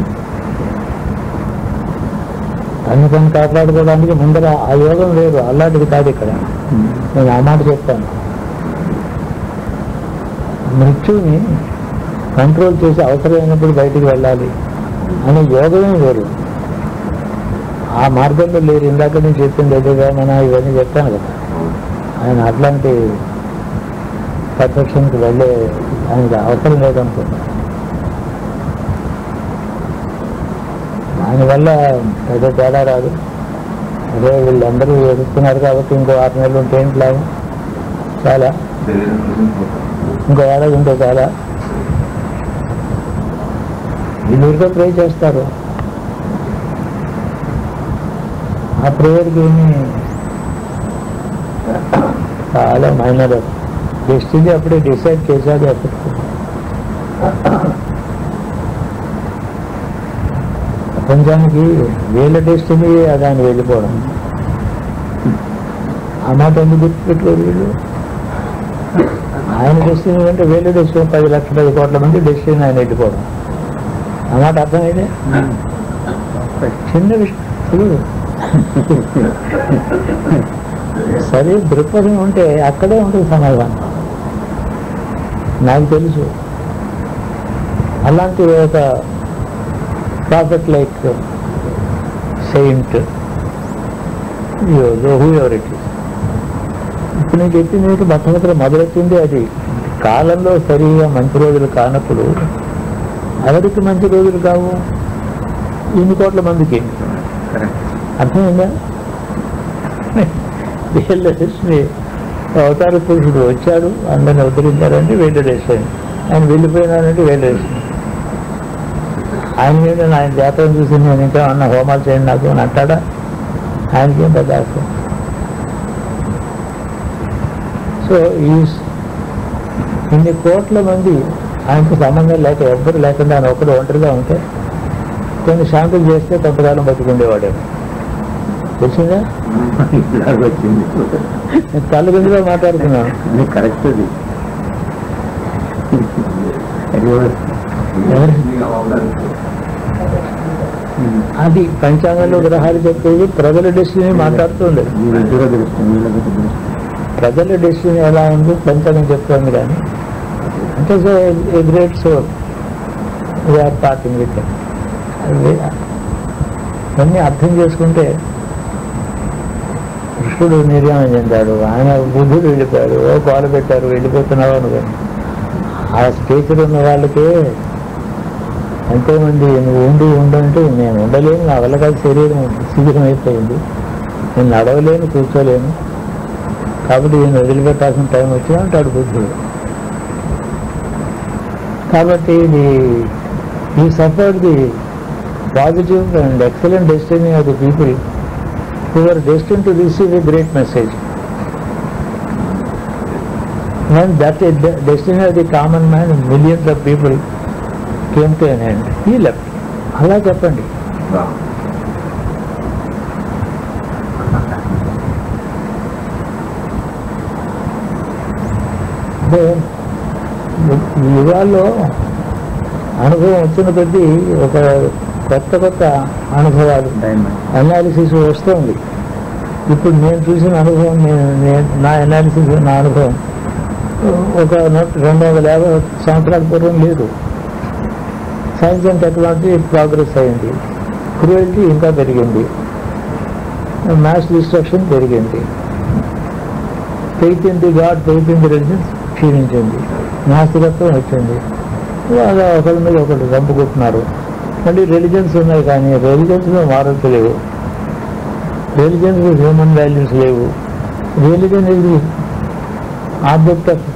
తను తను కాపాడుకోవడానికి ముందర ఆ యోగం లేదు, అలాంటిది కాదు ఇక్కడ. నేను ఆ మాట చెప్తాను. మృత్యుని కంట్రోల్ చేసి అవసరమైనప్పుడు బయటికి వెళ్ళాలి అనే యోగమే వేరు. ఆ మార్గంలో లేరు. ఇందాక నేను చెప్పింది ఎదురుగా మన ఇవన్నీ చెప్తాను కదా, ఆయన అట్లాంటి పర్ఫెక్షన్కి వెళ్ళే ఆయనకి అవసరం లేదనుకుంటా. దానివల్ల ఏదో తేడా రాదు. అదే వీళ్ళందరూ ఎదుగుతున్నారు కాబట్టి ఇంకో ఆరు నెలలు ఉంటే ఏంటి లాభం? చాలా ఇంకో ఏడాది ఉంటే చాలా. వీళ్ళూరితో ప్రే చేస్తారు. ఆ ప్రేయర్కి ఏమి చాలా మైనర్. డెస్టినీ అప్పుడే డిసైడ్ చేశాడు. అప్పుడు ప్రపంచానికి వీళ్ళ డెస్టినీ అది ఆయన వెళ్ళిపోవడం. ఆ మాట ఎందుకు గుర్తుపెట్టుకోరు వీళ్ళు? ఆయన డెస్టినీ అంటే వీళ్ళ డెస్టినీ పది లక్షల పది కోట్ల మంది డెస్టినీ ఆయన వెళ్ళిపోవడం. ఆ మాట అర్థమైతే చిన్న విషయం. సరే దృక్పథం ఉంటే అక్కడే ఉంటుంది సమాధానం. నాకు తెలుసు అలాంటి ఒక prophet like saint who ever it is. ఇప్పుడు నేను చెప్పింది ఏంటి, మొట్టమొదటి మొదలెట్టింది అది. కాలంలో సరిగా మంచి రోజులు కానప్పుడు ఎవరికి మంచి రోజులు కావు? ఇన్ని కోట్ల మందికి. అర్థమైందా? వీళ్ళ దృష్టిని అవతార పురుషుడు వచ్చాడు, అందరిని ఉద్ధరించారంటే వీళ్ళ డెస్టినీ. ఆయన వెళ్ళిపోయినాడంటే వీళ్ళ డెస్టినీ. ఆయన మీద ఆయన జాతకం చూసి నేను ఇంకా అన్న హోమాలు చేయండి నాకు అని అంటాడా? ఆయనకేం పెద్ద అవసరం. సో ఈ ఇన్ని కోట్ల మంది ఆయనకు సంబంధం లేక ఎవ్వరు లేకుండా ఆయన ఒకరు ఒంటరిగా ఉంటే కొన్ని శాంతులు చేస్తే కొంతకాలం బతుకుండేవాడేమో. తెలిసిందా? వచ్చింది నేను తల్లి గుంజలో మాట్లాడుతున్నాను. కరెక్ట్. అది పంచాంగంలో గ్రహాలు చెప్పేది ప్రజల డెస్టినీ మాట్లాడుతుంది. ప్రజల డెస్టినీ ఎలా ఉంది పంచాంగం చెప్తుంది. కానీ అంటే so a great soul we are talking with అన్నీ అర్థం చేసుకుంటే కృష్ణుడు నిర్యాణం చెందాడు, ఆయన బుద్ధుడు వెళ్ళిపోయాడు, ఓ పాలు పెట్టారు, వెళ్ళిపోతున్నావు అనుకో. ఆ స్టేజ్లో ఉన్న వాళ్ళకే ఎంతోమంది నువ్వు ఉండి ఉండంటే నేను ఉండలేను, నా వల్ల కాదు, శరీరం శిథిలం అయిపోయింది, నేను నడవలేను, కూర్చోలేను, కాబట్టి నేను వదిలిపెట్టాల్సిన టైం వచ్చినా అంటాడు బుద్ధుడు. కాబట్టి ఇది ఈ suffered the positive and excellent destiny of the people who were destined to receive a great message. When that is the destiny of the common man, millions of people came to an end. He left. అలా చెప్పండి. అంటే ఈ యుగాల్లో అనుభవం వచ్చిన కొద్దీ ఒక కొత్త కొత్త అనుభవాలు అనాలిసిస్ వస్తుంది. ఇప్పుడు నేను చూసిన అనుభవం నేను నా అనాలిసిస్ నా అనుభవం ఒక రెండు వందల యాభై సంవత్సరాల పూర్వం లేదు. సైన్స్ అండ్ టెక్నాలజీ ప్రోగ్రెస్ అయింది, క్రూయల్టీ ఇంకా పెరిగింది, మ్యాస్ డిస్ట్రక్షన్ పెరిగింది, faith in the god, faith in the religions క్షీణించింది, నాస్తికత్వం వచ్చింది. వాళ్ళ ఒకరి మీద ఒకరు చంపుకుంటున్నారు. మళ్ళీ రిలీజన్స్ ఉన్నాయి కానీ రిలీజన్స్లో మారల్స్ లేవు, రిలీజన్స్ హ్యూమన్ వాల్యూస్ లేవు. రిలీజన్ ఇది ఆబ్జెక్ట్ ఆఫ్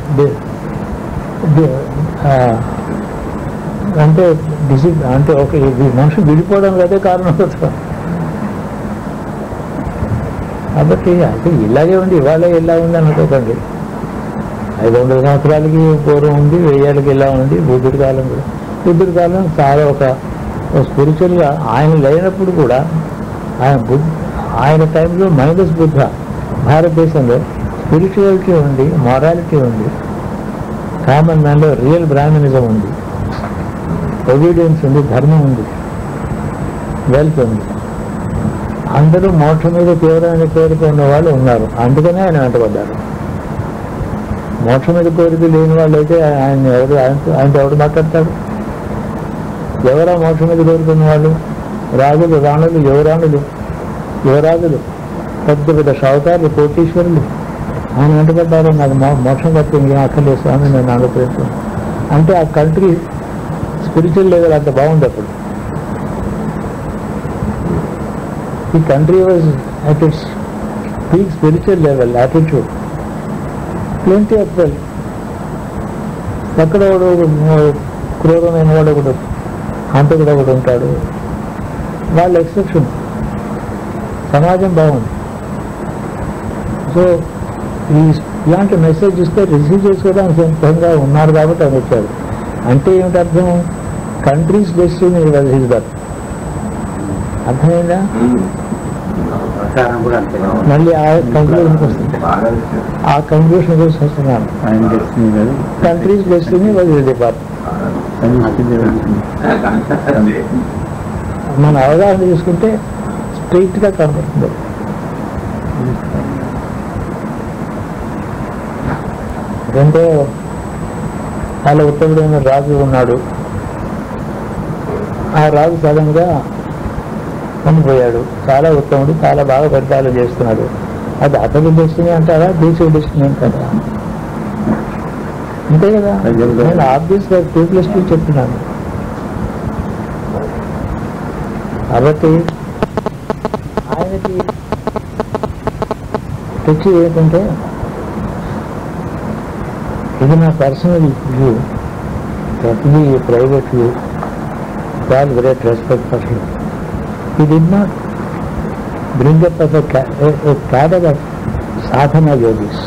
అంటే డిసి అంటే ఒక మనుషులు విడిపోవడానికి అదే కారణం అవుతుంది. కాబట్టి అంటే ఇలాగే ఉంది, ఇవాళ ఇలా ఉంది అనుకోకండి. ఐదు వందల సంవత్సరాలకి పూర్వం ఉంది, వెయ్యేళ్ళకి ఇలా ఉంది. బుద్ధుడి కాలం కూడా, బుద్ధుడి కాలం చాలా ఒక స్పిరిచువల్గా ఆయన లేనప్పుడు కూడా ఆయన బుద్ధ ఆయన టైంలో మైనస్ బుద్ధ భారతదేశంలో స్పిరిచువాలిటీ ఉంది, మొరాలిటీ ఉంది, కామన్ మ్యాన్లో రియల్ బ్రాహ్మణిజం ఉంది, ఒబీడియన్స్ ఉంది, ధర్మం ఉంది, వెల్త్ ఉంది. అందరూ మోక్షం మీద తీవ్రమైన కోరిక ఉన్న వాళ్ళు ఉన్నారు. అందుకనే ఆయన వెంటబడ్డారు. మోక్షం మీద కోరిక లేని వాళ్ళు అయితే ఆయన ఎవరు ఆయనతో ఆయనతో ఎవరు మాట్లాడతాడు? ఎవరా మోక్షం మీద కోరుకున్న వాళ్ళు? రాజులు, రాణులు, యువరాణులు, యువరాజులు, పెద్ద పెద్ద షావుకారులు, కోటీశ్వరులు ఆయన వెంటబడ్డారు. నాకు మోక్షం కట్టి ఇంకేం అక్కర్లేదు స్వామి, నేను అనుగ్రహిస్తాను అంటే ఆ కంట్రీ స్పిరిచువల్ లెవెల్ అంత బాగుంది. అప్పుడు ఈ country was at its peak spiritual level, attitude, plenty of wealth. ఎక్కడ ఒకడు క్రూరమైన వాడు ఒకడు, హంతకుడు ఒకడు ఉంటాడు, వాళ్ళ ఎక్సెప్షన్. సమాజం బాగుంది. సో ఈ ఇలాంటి మెసేజ్ ఇస్తే రిసీవ్ చేసుకోవడానికి సిద్ధంగా ఉన్నారు కాబట్టి అని వచ్చారు. అంటే ఏమిటి అర్థం? Country's destiny was his birth. అర్థమైందా? మళ్ళీ ఆ కంక్లూషన్కి వస్తుంది, ఆ కంక్లూషన్ కోసం వస్తున్నాను. Country's destiny was his birth. మన అవగాహన తీసుకుంటే స్ట్రైట్గా కనపడుతుంది. ఎందుకంటే చాలా ఉత్తముడైన రాజు ఉన్నాడు. ఆ రాజు సడన్గా చనిపోయాడు. చాలా ఉత్తముడు, చాలా బాగా పరిపాలన చేస్తున్నాడు. అది అతడి డెస్టినీ అంటారా, దేశీయ డెస్టినీ అంటారా? అంతే కదా. నేను ఆబ్వియస్గా టూ ప్లస్ టూ చెప్తున్నాను. కాబట్టి ఆయనకి తెచ్చి ఏంటంటే, ఇది నా పర్సనల్ వ్యూ, ప్రతిదీ private view, all great respect for him. He did not bring up as a, a, a cadre of sadhana yogis.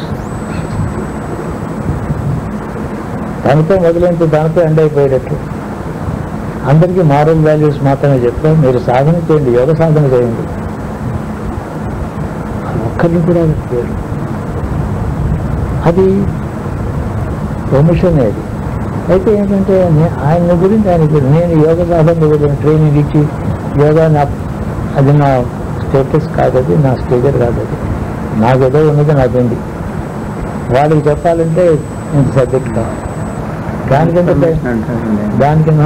దానితో మొదలైతే దానితో ఎండ్ అయిపోయేటట్టు అందరికీ మారల్ వాల్యూస్ మాత్రమే చెప్తాం. మీరు సాధన చేయండి, యోగ సాధన చేయండి, ఒక్కరిని కూడా చెప్పారు. అది ఒమిషన్. అది అయితే ఏంటంటే ఆయన గురించి ఆయనకి నేను యోగ సాధన గురించి ట్రైనింగ్ ఇచ్చి యోగా నా అది నా స్టేటస్ కాదు, అది నా స్టేజర్ కాదు, అది నాకేదో ఉన్నది నాకుంది. వాళ్ళకి చెప్పాలంటే ఇంత సబ్జెక్ట్ కాదు. దానికంటే దానికన్నా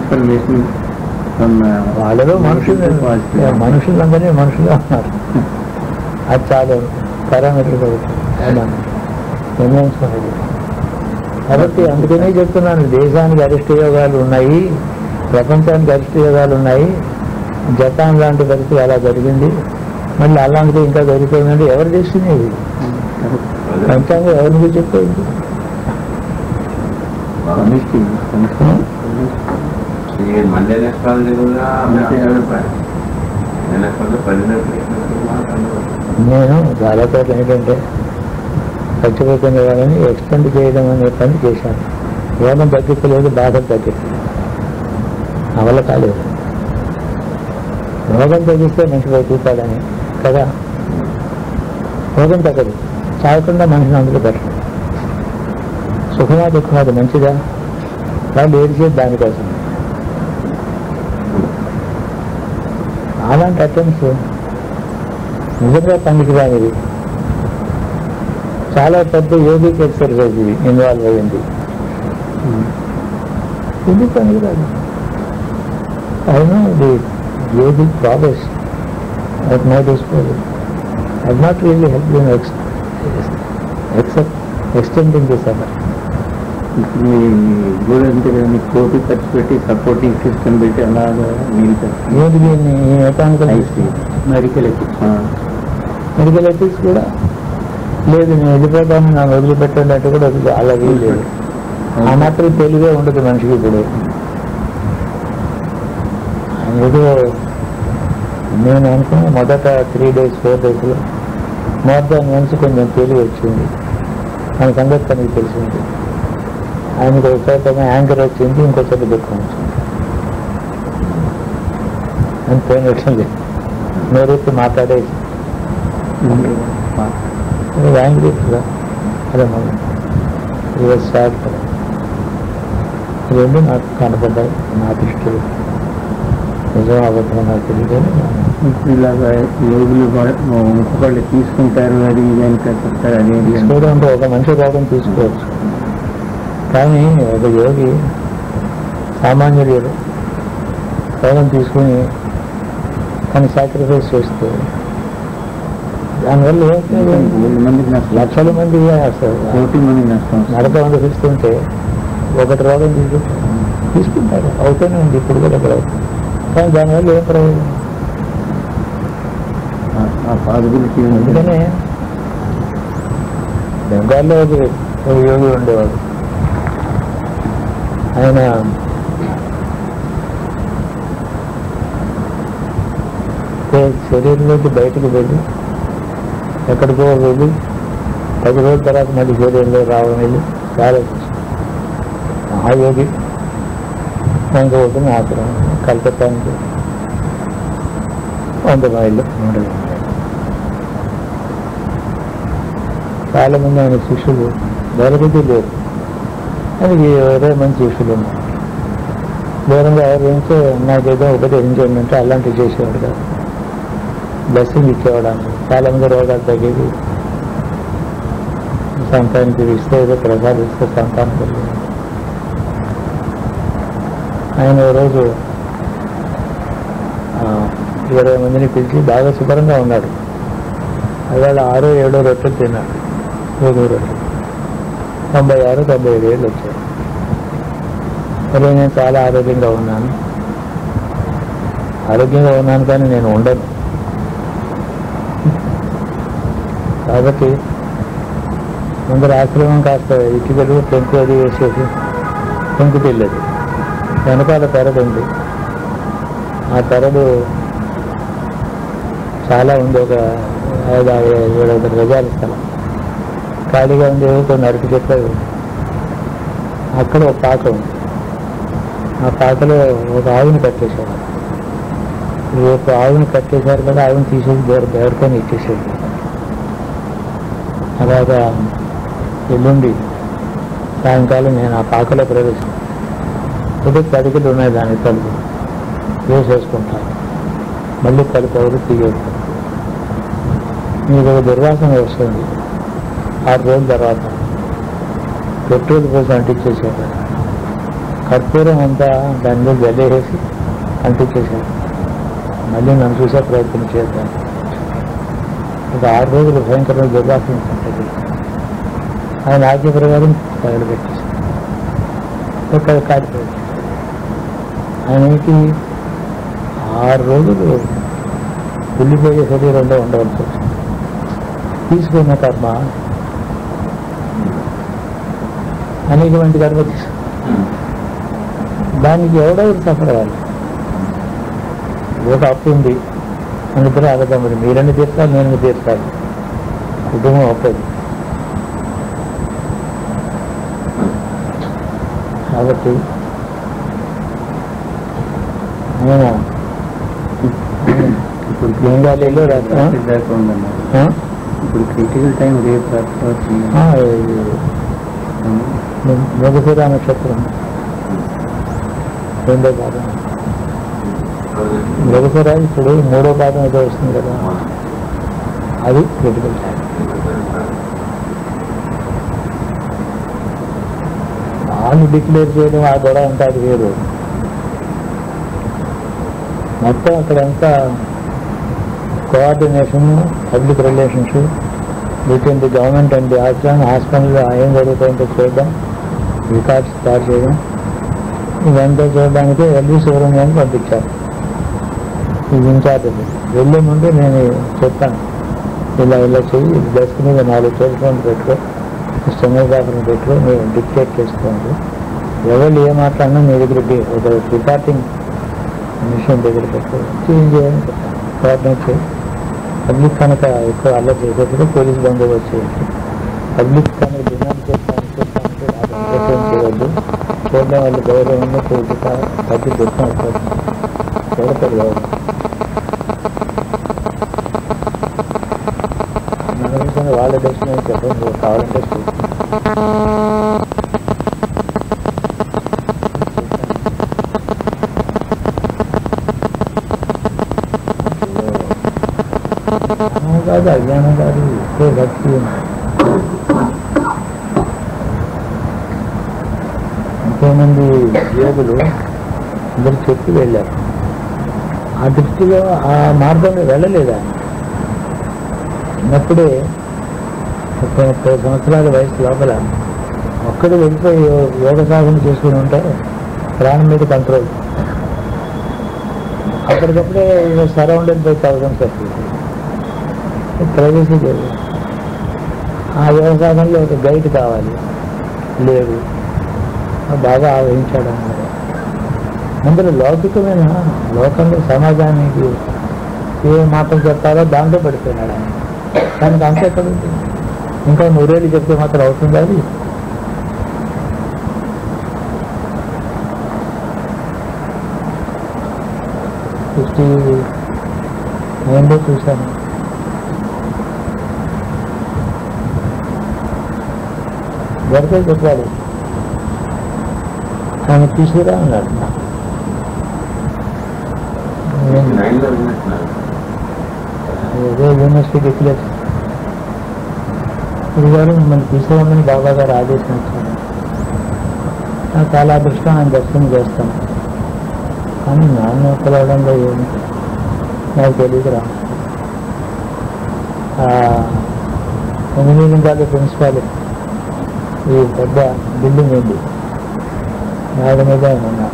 వాళ్ళలో మనుషులు మనుషులందరినీ మనుషులుగా ఉన్నారు. అది చాలా పారామీటర్ నిర్ణయించుకునేది. కాబట్టి అందుకనే చెప్తున్నాను, దేశానికి అరిష్ట యోగాలు ఉన్నాయి, ప్రపంచానికి అరిష్ట యోగాలు ఉన్నాయి. జపాన్ లాంటి పరిస్థితి అలా జరిగింది, మళ్ళీ అలాంటిది ఇంకా జరిగిపోయిందంటే ఎవరు చేసింది? పంచాంగం ఎవరికి చెప్పేది? ये मंडे नेस्पाल కూడా మంచి అభిప్రాయం నెలకొండ పడినట్లు నేను చాలా చోట్ల ఏంటంటే చచ్చిపోతున్న వాళ్ళని ఎక్స్టెండ్ చేయడం అనే పని చేశాను. రోగం తగ్గించలేదు, బాధ తగ్గించలేదు, నా వల్ల కాలేదు. రోగం తగ్గిస్తే మనిషి బతుకుతాడని కదా, రోగం తగ్గదు, చావకుండా మనిషిని అందులో పెట్టడం. సుఖమా దుఃఖమా అది మంచిదా, వాళ్ళు ఏడిచేది దానికోసం. అలాంటి అటెంప్ట్స్ నిజంగా పనికిరానిది. చాలా పెద్ద యోగిక్ ఎక్సర్సైజ్ ఇది ఇన్వాల్వ్ అయ్యింది. ఇది పనికిరాదు. అయినా the yogic progress at my disposal has not really helped in ex except extending the summer. ఇప్పుడు మీ గుడి అంతే కదా, మీకు కోటి ఖర్చు పెట్టి సపోర్టింగ్ సిస్టమ్ పెట్టి అలాగా మిగతా ఏంటి దీన్ని mechanical medical ethics medical ethics కూడా లేదు. నేను వెళ్ళిపోతాను, నన్ను వదిలిపెట్టండి అంటే కూడా అది అలాగే లేదు. ఆ మాత్రం తెలివే ఉండదు మనిషికి. ఇప్పుడు ఏదో నేను అనుకున్న మొదట త్రీ డేస్ ఫోర్ డేస్లో మోర్ దాన్ వన్స్ కొంచెం తెలివి వచ్చింది. మన సంగతి తనకి తెలిసింది. ఆయనకు ఒకసారి యాంకర్ వచ్చింది, ఇంకోసారి దుఃఖం వచ్చింది. అంతేనట్లేదు, నోరెత్తి మాట్లాడేసి యాంగ్రీ కదా, అదే మనం ఇవాళ స్టార్ట్ కదా. రెండు నాకు కనపడ్డాయి నా దృష్టిలో. నిజం అబద్ధం నాకు తెలియదు. ఇప్పుడు ఇలాగా యోగులు ఇంకొకళ్ళు తీసుకుంటారు, అది ఇది అని చెప్తారు. అనేది తీసుకోవడం అంటే ఒక మనిషి రోగం తీసుకోవచ్చు, కానీ ఒక యోగి సామాన్యుడు రోగం తీసుకుని తను సాక్రిఫైస్ చేస్తే దానివల్ల వేల మందికి నష్టం, లక్షల మంది అసలు కోటి మందికి నష్టం. నడక అనుభవిస్తుంటే ఒకటి రోగం తీసుకు తీసుకుంటారు, అవుతూనే ఉంది ఇప్పుడు కూడా ఇక్కడ అవుతుంది. కానీ దానివల్ల ఏం ప్రయోజనం? ఆ పాజిబిలిటీ ఉంది. అందుకనే బెంగాల్లో ఒక ఒక యోగి ఉండేవాడు. ఆయన శరీరంలోకి బయటకు వెళ్ళి ఎక్కడికో వెళ్ళి పది రోజుల తర్వాత మళ్ళీ శరీరంలో రావడం వెళ్ళి చాలా ఆ యోగి ఇంకొకటి ఆశ్రమం కలకత్తా నుంచి వంద మైళ్ళు నూట మైళ్ళు. చాలా మంది ఆయన శిష్యులు దొరకది లేరు, అది వేరే మంది శిష్యులు ఉన్నారు. దూరంగా ఎవరి నుంచో నాకేదో ఉపదేశించండి అంటే అలాంటివి చేసేవాడు కాదు, బ్లెస్సింగ్ ఇచ్చేవాడు. చాలా మంది రోగాలు తగ్గేది, సంతానికి ఇస్తే ఏదో ప్రసాదిస్తే సంతానం కలిగేది. ఆయన రోజు ఇరవై మందిని పిలిచి బాగా శుభ్రంగా ఉన్నాడు. అవాళ ఆరో ఏడో రొట్టెలు తిన్నాడు, ఏదో రొట్టెలు. తొంభై ఆరు తొంభై ఐదు ఏళ్ళు వచ్చాయి. మరి నేను చాలా ఆరోగ్యంగా ఉన్నాను, ఆరోగ్యంగా ఉన్నాను కానీ నేను ఉండను. కాబట్టి ముందర ఆశ్రమం కాస్త ఇటుకలు పెంకు అది వేసేసి పెంకు తెలియదు. వెనకాల పెరడు ఉంది, ఆ పెరడు చాలా ఉంది, ఒక ఐదు ఏడు వందల గజాల స్థలం ఖాళీగా ఉంది. కొన్ని అరటి చెట్లు, అక్కడ ఒక పాక ఉంది. ఆ పాకలో ఒక ఆవుని కట్టేశారు. రేపు ఆవుని కట్టేశారు కదా, ఆవుని తీసేసి బేరు బేరుకొని ఇచ్చేసేది. అలాగా ఎల్లుండి సాయంకాలం నేను ఆ పాకలో ప్రవేశం కొద్ది తడికలు ఉన్నాయి, దాని తలుపు వేసేసుకుంటాను. మళ్ళీ తలుపు ఎవరు తీయదు. మీకు ఒక దుర్వాసన వస్తుంది. ఆరు రోజుల తర్వాత పెట్రోల్ పోసి అంటించేసారు. కర్పూరం అంతా దాని మీద జల్లేసి అంటించేశారు. మళ్ళీ నన్ను చూసే ప్రయత్నం చేద్దాం. ఒక ఆరు రోజులు భయంకరమైన దుర్వాసన ఉంటుంది. ఆయన ఆజ్ఞ ప్రకారం తగలు పెట్టేశారు. ఇక్కడ కాలిపోయింది. ఆయనకి ఆరు రోజులు కుళ్ళిపోయే శరీరంలో ఉండవలసి వచ్చింది. తీసుకున్న కర్మ అనేకమంది కర్మ తీసుకు దానికి ఎవడెవరు సఫర్ అవ్వాలి? ఒక అప్పు ఉంది, అందుకే అడగమ్మది, మీరన్నీ తీర్చాలి, నేను తీర్చాలి, కుటుంబం అప్పది. కాబట్టి నేను ఇప్పుడు బెంగాలీలో రాత్రి దాకా ఉందన్నారు. ఇప్పుడు క్రిటికల్ టైం రేపు రాత్రి వచ్చింది. మృగశిర నక్షత్రం రెండో పాదం, మృగశిర ఇప్పుడు మూడో పాదం ఏదో వస్తుంది కదా, అది క్రిటికల్ టైం. వాళ్ళు డిక్లేర్ చేయడం ఆ గొడవ అంతా అది వేరు. మొత్తం అక్కడంతా coordination, public relations between the government and the hospital, హాస్పిటల్లో ఏం జరుగుతుందో చూద్దాం, రికార్డ్స్ తయారు చేయడం, ఇదంతా చూడడానికి ఎల్వి సుబ్రహ్మణ్యాన్ని పంపించారు. ఇది ఇన్ఛార్జ్. వెళ్ళే ముందు నేను చెప్పాను, ఇలా ఇలా చెయ్యి, డెస్క్ మీద నాలుగు టెలిఫోన్ పెట్టుకో, స్టెనోగ్రాఫర్ని పెట్టుకో, మీరు డిక్టేట్ చేసుకోండి, ఎవరు ఏ మాట్లాడినా మీ దగ్గరికి ఒక రికార్డింగ్ మిషన్ దగ్గర పెట్టుకో, చేంజ్ చేయని కోఆర్డినేట్ చేయి. పబ్లిక్ కనుక ఎక్కువ అల్లరి చేసేప్పుడు పోలీస్ బందోబస్తు చేయండి. పబ్లిక్ కనుక డిమాండ్ చేస్తానికి ఎంటర్టైన్ చేయవద్దు. చూడడం వాళ్ళు గౌరవంగా పూర్తిగా ప్రతి దుఃఖం వస్తుంది, చూడతారు గౌరవం. మన వాళ్ళ దర్శనం చెప్పండి, కావాలంటే కాదు, అజ్ఞానం కాదు, ఎక్కువ భక్తి. ఎంతోమంది యోగులు అందరూ చెప్పి వెళ్ళారు, ఆ దృష్టిలో ఆ మార్గంలో వెళ్ళలేదా? చిన్నప్పుడే ముప్పై ముప్పై సంవత్సరాల వయసు లోపల ఒక్కడు వెళ్ళిపోయి యోగ సాధన చేసుకుని ఉంటే ప్రాణం మీద కంట్రోల్. అప్పటికప్పుడే surrounded by thousands of people, privacy లేదు. ఆ యోగ సాధనలో ఒక గైడ్ కావాలి, లేదు, బాగా ఆవహించాడు అన్నారు. అందులో లౌకికమైన లోకంలో సమాజానికి ఏ మాటలు చెప్తారో దాంట్లో పడిపోయినాడు ఆయన. దానికి అంత ఎక్కడ ఉంది? ఇంకా నూరేళ్ళు చెప్తే మాత్రం అవుతుంది అది? ఫిఫ్టీ నైన్లో చూశాను, గడిపే చెప్పాడు, ఆయన తీసుకురా అన్నాడు. ఏదో యూనివర్సిటీ డిక్లేర్ ఇది గారు మిమ్మల్ని తీసుకోమని బాబా గారు ఆదేశం ఇచ్చారు. నాకు చాలా అదృష్టం, ఆయన దర్శనం చేస్తాను. కానీ నాన్న పిలవడంలో ఏమి నాకు తెలియదురా. ఇంజనీరింగ్ కాలేజ్ ప్రిన్సిపాల్ ఈ పెద్ద బిల్డింగ్ ఉంది, మేడ మీద ఆయన ఉన్నారు.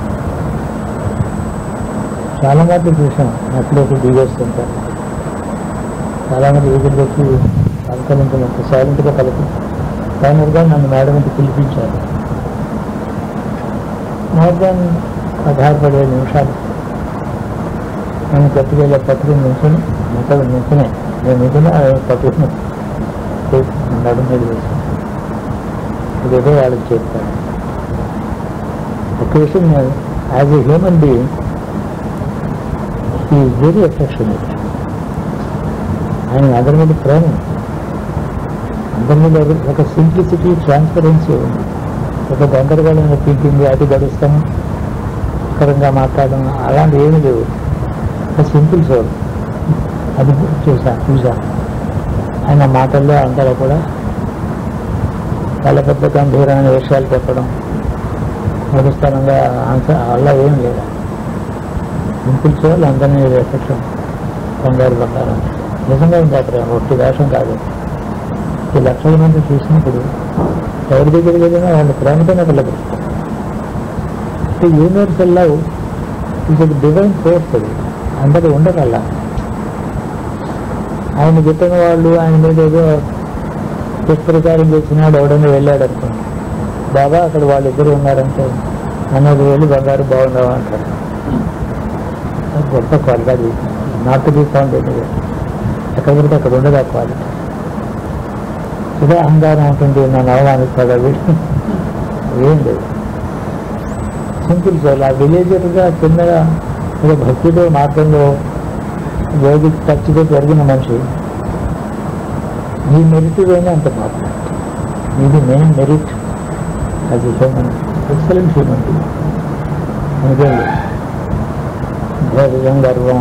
చాలా మంది చూసాం, అట్లోకి దిగేస్తుంటారు. చాలా మంది దగ్గరికి వచ్చి పలకరించినట్టు సైలెంట్గా పలికి ఫైనల్గా నన్ను మేడ మీద పిలిపించారు. మోర్ దాన్ పదహారు పదిహేడు నిమిషాలు నేను పట్టుకెళ్ళే పట్టుకుని నించుని మొత్తం నించునే నేను నించుని పట్టుకుని నడు మీద వేసాను. ఇదేదో వాళ్ళకి చెప్తాను. ఒక విషయం, as a human being he is very affectionate. ఆయన అందరి మీద ప్రేమ, అందరి మీద ఒక సింప్లిసిటీ, ట్రాన్స్పరెన్సీ ఉంది. ఒక గందరగోళమైన థింకింగ్, అది గడుస్తాము, కరంగా మాట్లాడడం అలాంటివి ఏమీ లేవు. ఒక సింపుల్ సోల్, అది చూసాను చూశాను ఆయన మాటల్లో అందరూ కూడా చాలా పెద్ద గంభీరమైన విషయాలు చెప్పడం, మరుస్థానంగా ఆన్సర్ అలా ఏం లేదు. సింపుల్ సోల్, అందరినీ ఎఫెక్షన్, కంగారు బంగారం. నిజంగా ఇంకా ఒట్టి వేషం కాదు. ఈ లక్షల మంది చూసినప్పుడు ఎవరి దగ్గరికి వెళ్ళినా వాళ్ళు ప్రేమతోనే పిల్లపిస్తారు. యూనివర్సల్ లవ్ ఇది ఒక డివైన్ ఫోర్స్. అది అందరూ ఉండగల. ఆయన చెప్పిన వాళ్ళు ఆయన మీద ఏదో దుష్ప్రచారం చేసినాడు, ఎవడైనా వెళ్ళాడు అనుకోండి, బాబా అక్కడ వాళ్ళిద్దరు ఉన్నారంటే అన్నది వేలు బంగారు బాగుండవు అంటారు. అది గొప్ప క్వాలిటీ. అది నార్త్ తీసుకోండి ఎక్కడ పడితే అక్కడ ఉండదు ఆ క్వాలిటీ. ఇదే అహంకారం ఉంటుంది, నన్ను అవమానిస్తాడు అవి ఏం లేదు. Simple soul. ఆ విలేజర్గా చిన్నగా ఏదో భక్తితో మార్గంలో వేదిక టచ్తో జరిగిన మనిషి నీ మెరిట్ అయినా అంత మాత్రం ఇది మెయిన్ మెరిట్ అది హ్యూమన్ ఎక్సలెంట్ హ్యూమన్ అందుకే ధైర్యం గర్వం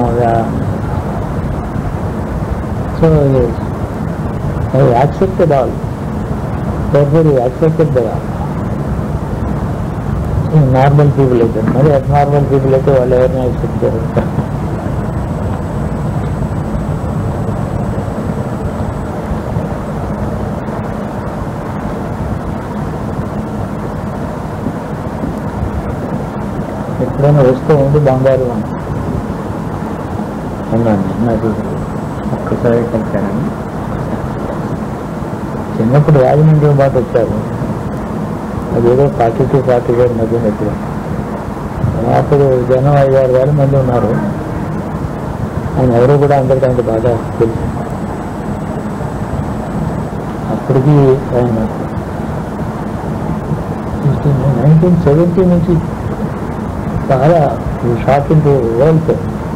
so I accepted all therefore he accepted the all. Normal people అయితే మరి అబ్నార్మల్ పీపుల్ అయితే వాళ్ళు ఎవరిని యాక్సెప్ట్ చేయరు. ఎప్పుడైనా వస్తూ ఉంది బంగారు అన్నాను. నాకు ఒక్కసారి కలిసానండి. చిన్నప్పుడు రాజమండ్రి పాటు వచ్చారు. అదేదో ఫార్టీ టూ ఫార్టీ ఫైవ్ మధ్య మధ్య అప్పుడు జనం ఐదారు వేల మంది ఉన్నారు. ఆయన ఎవరు కూడా అందరికంటే బాగా తెలుసు. అప్పటికి ఆయన నైన్టీన్ సెవెంటీ నుంచి చాలా షాక్ ఇంటూ వరల్డ్.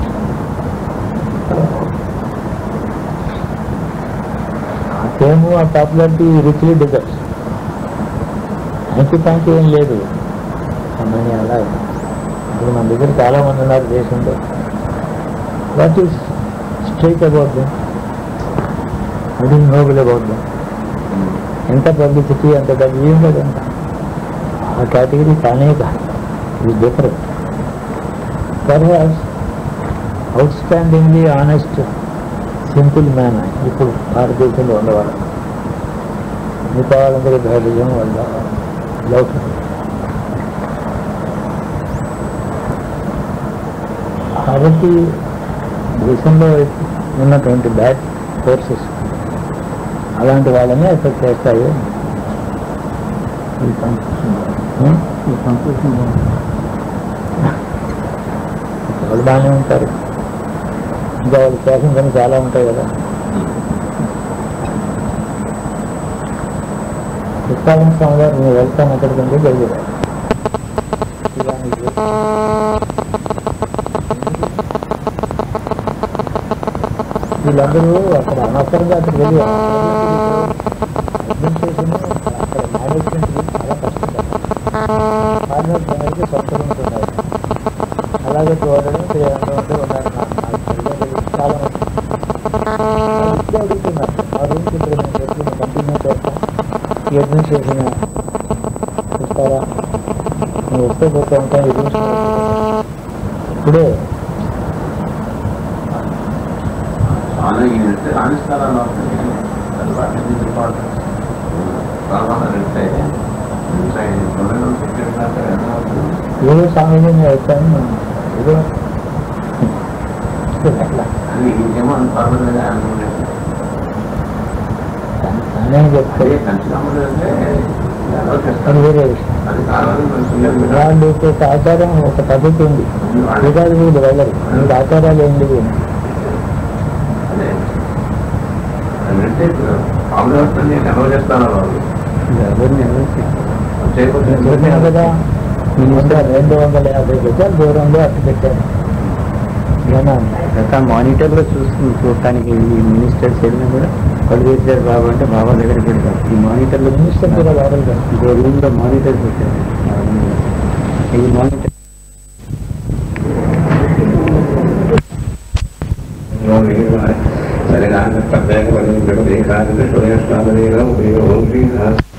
ఆ ఫేమ్ ఆ popularity richly deserves. Thank you thank you ఏం లేదు అమ్మని అలా. ఇప్పుడు మన దగ్గర చాలా మంది ఉన్నారు దేశంలో. What is straight about them, అది నోబుల్ అబౌట్ దెమ్. ఎంత పబ్లిసిటీ అంత డబ్బు ఏం లేదంట. ఆ కేటగిరీ కానే కాదు. ఇది different. Perhaps outstandingly honest simple man ఇప్పుడు భారతదేశంలో ఉండేవాళ్ళు. మిగతా వాళ్ళందరూ ధైర్యం వాళ్ళ లౌకికం. కాబట్టి దేశంలో ఉన్నటువంటి బ్యాడ్ ఫోర్సెస్ అలాంటి వాళ్ళని ఎఫెక్ట్ చేస్తాయి. ఈ సంస్కృతి ఈ సంస్కృతి వాళ్ళు బాగానే ఉంటారు. ఇంకా వాళ్ళు చేసిన పని చాలా ఉంటాయి కదా. ఉత్సాహం సమాధానం నేను వెళ్తాను ఎక్కడికంటే జరిగేది. వీళ్ళందరూ అక్కడ అనవసరంగా అక్కడ వెళ్ళి అడ్మినిస్ట్రేషన్ అక్కడ మేనేజ్మెంట్ చాలా కష్టపడ్డారు. ఫార్మర్స్ అనేది సొంత రూమ్స్ ఉన్నాయి. అలాగే చూడడం ఉంటే ఉన్నారు. చాలా మంది అడుగుతున్నారు ఆ రూమ్స్ ఇప్పుడు మేము ఎప్పుడు కంటిన్యూ చేస్తాం, ఈ అడ్మినిస్ట్రేషన్ చూస్తారా, నువ్వు వస్తే పోతూ ఉంటాం. ఈ రూమ్స్ ఇప్పుడే ఏదో సామాన్యంగా వచ్చాను. ఏదో అనే చెప్తారు. వేరే విషయం వాళ్ళు ఒక ఆచారం ఒక పద్ధతి ఉంది. విధాలు వీళ్ళు వెళ్ళరు. మీరు ఆచారాలు ఏంటి కదా. రెండు వందల యాభై గజాలు దూరంలో అట్టు పెట్టారు. గత మానిటర్లో చూసుకుని చూడటానికి ఈ మినిస్టర్స్ వెళ్ళినా కూడా వాళ్ళు చేశారు బాబు అంటే బాబా దగ్గర పెడతారు. ఈ మానిటర్లో మినిస్టర్ కూడా బాబు గారు ఇంకో రూమ్లో మానిటర్ పెట్టారు. ఈ మానిటర్ సరే నాకు పెద్దగా పని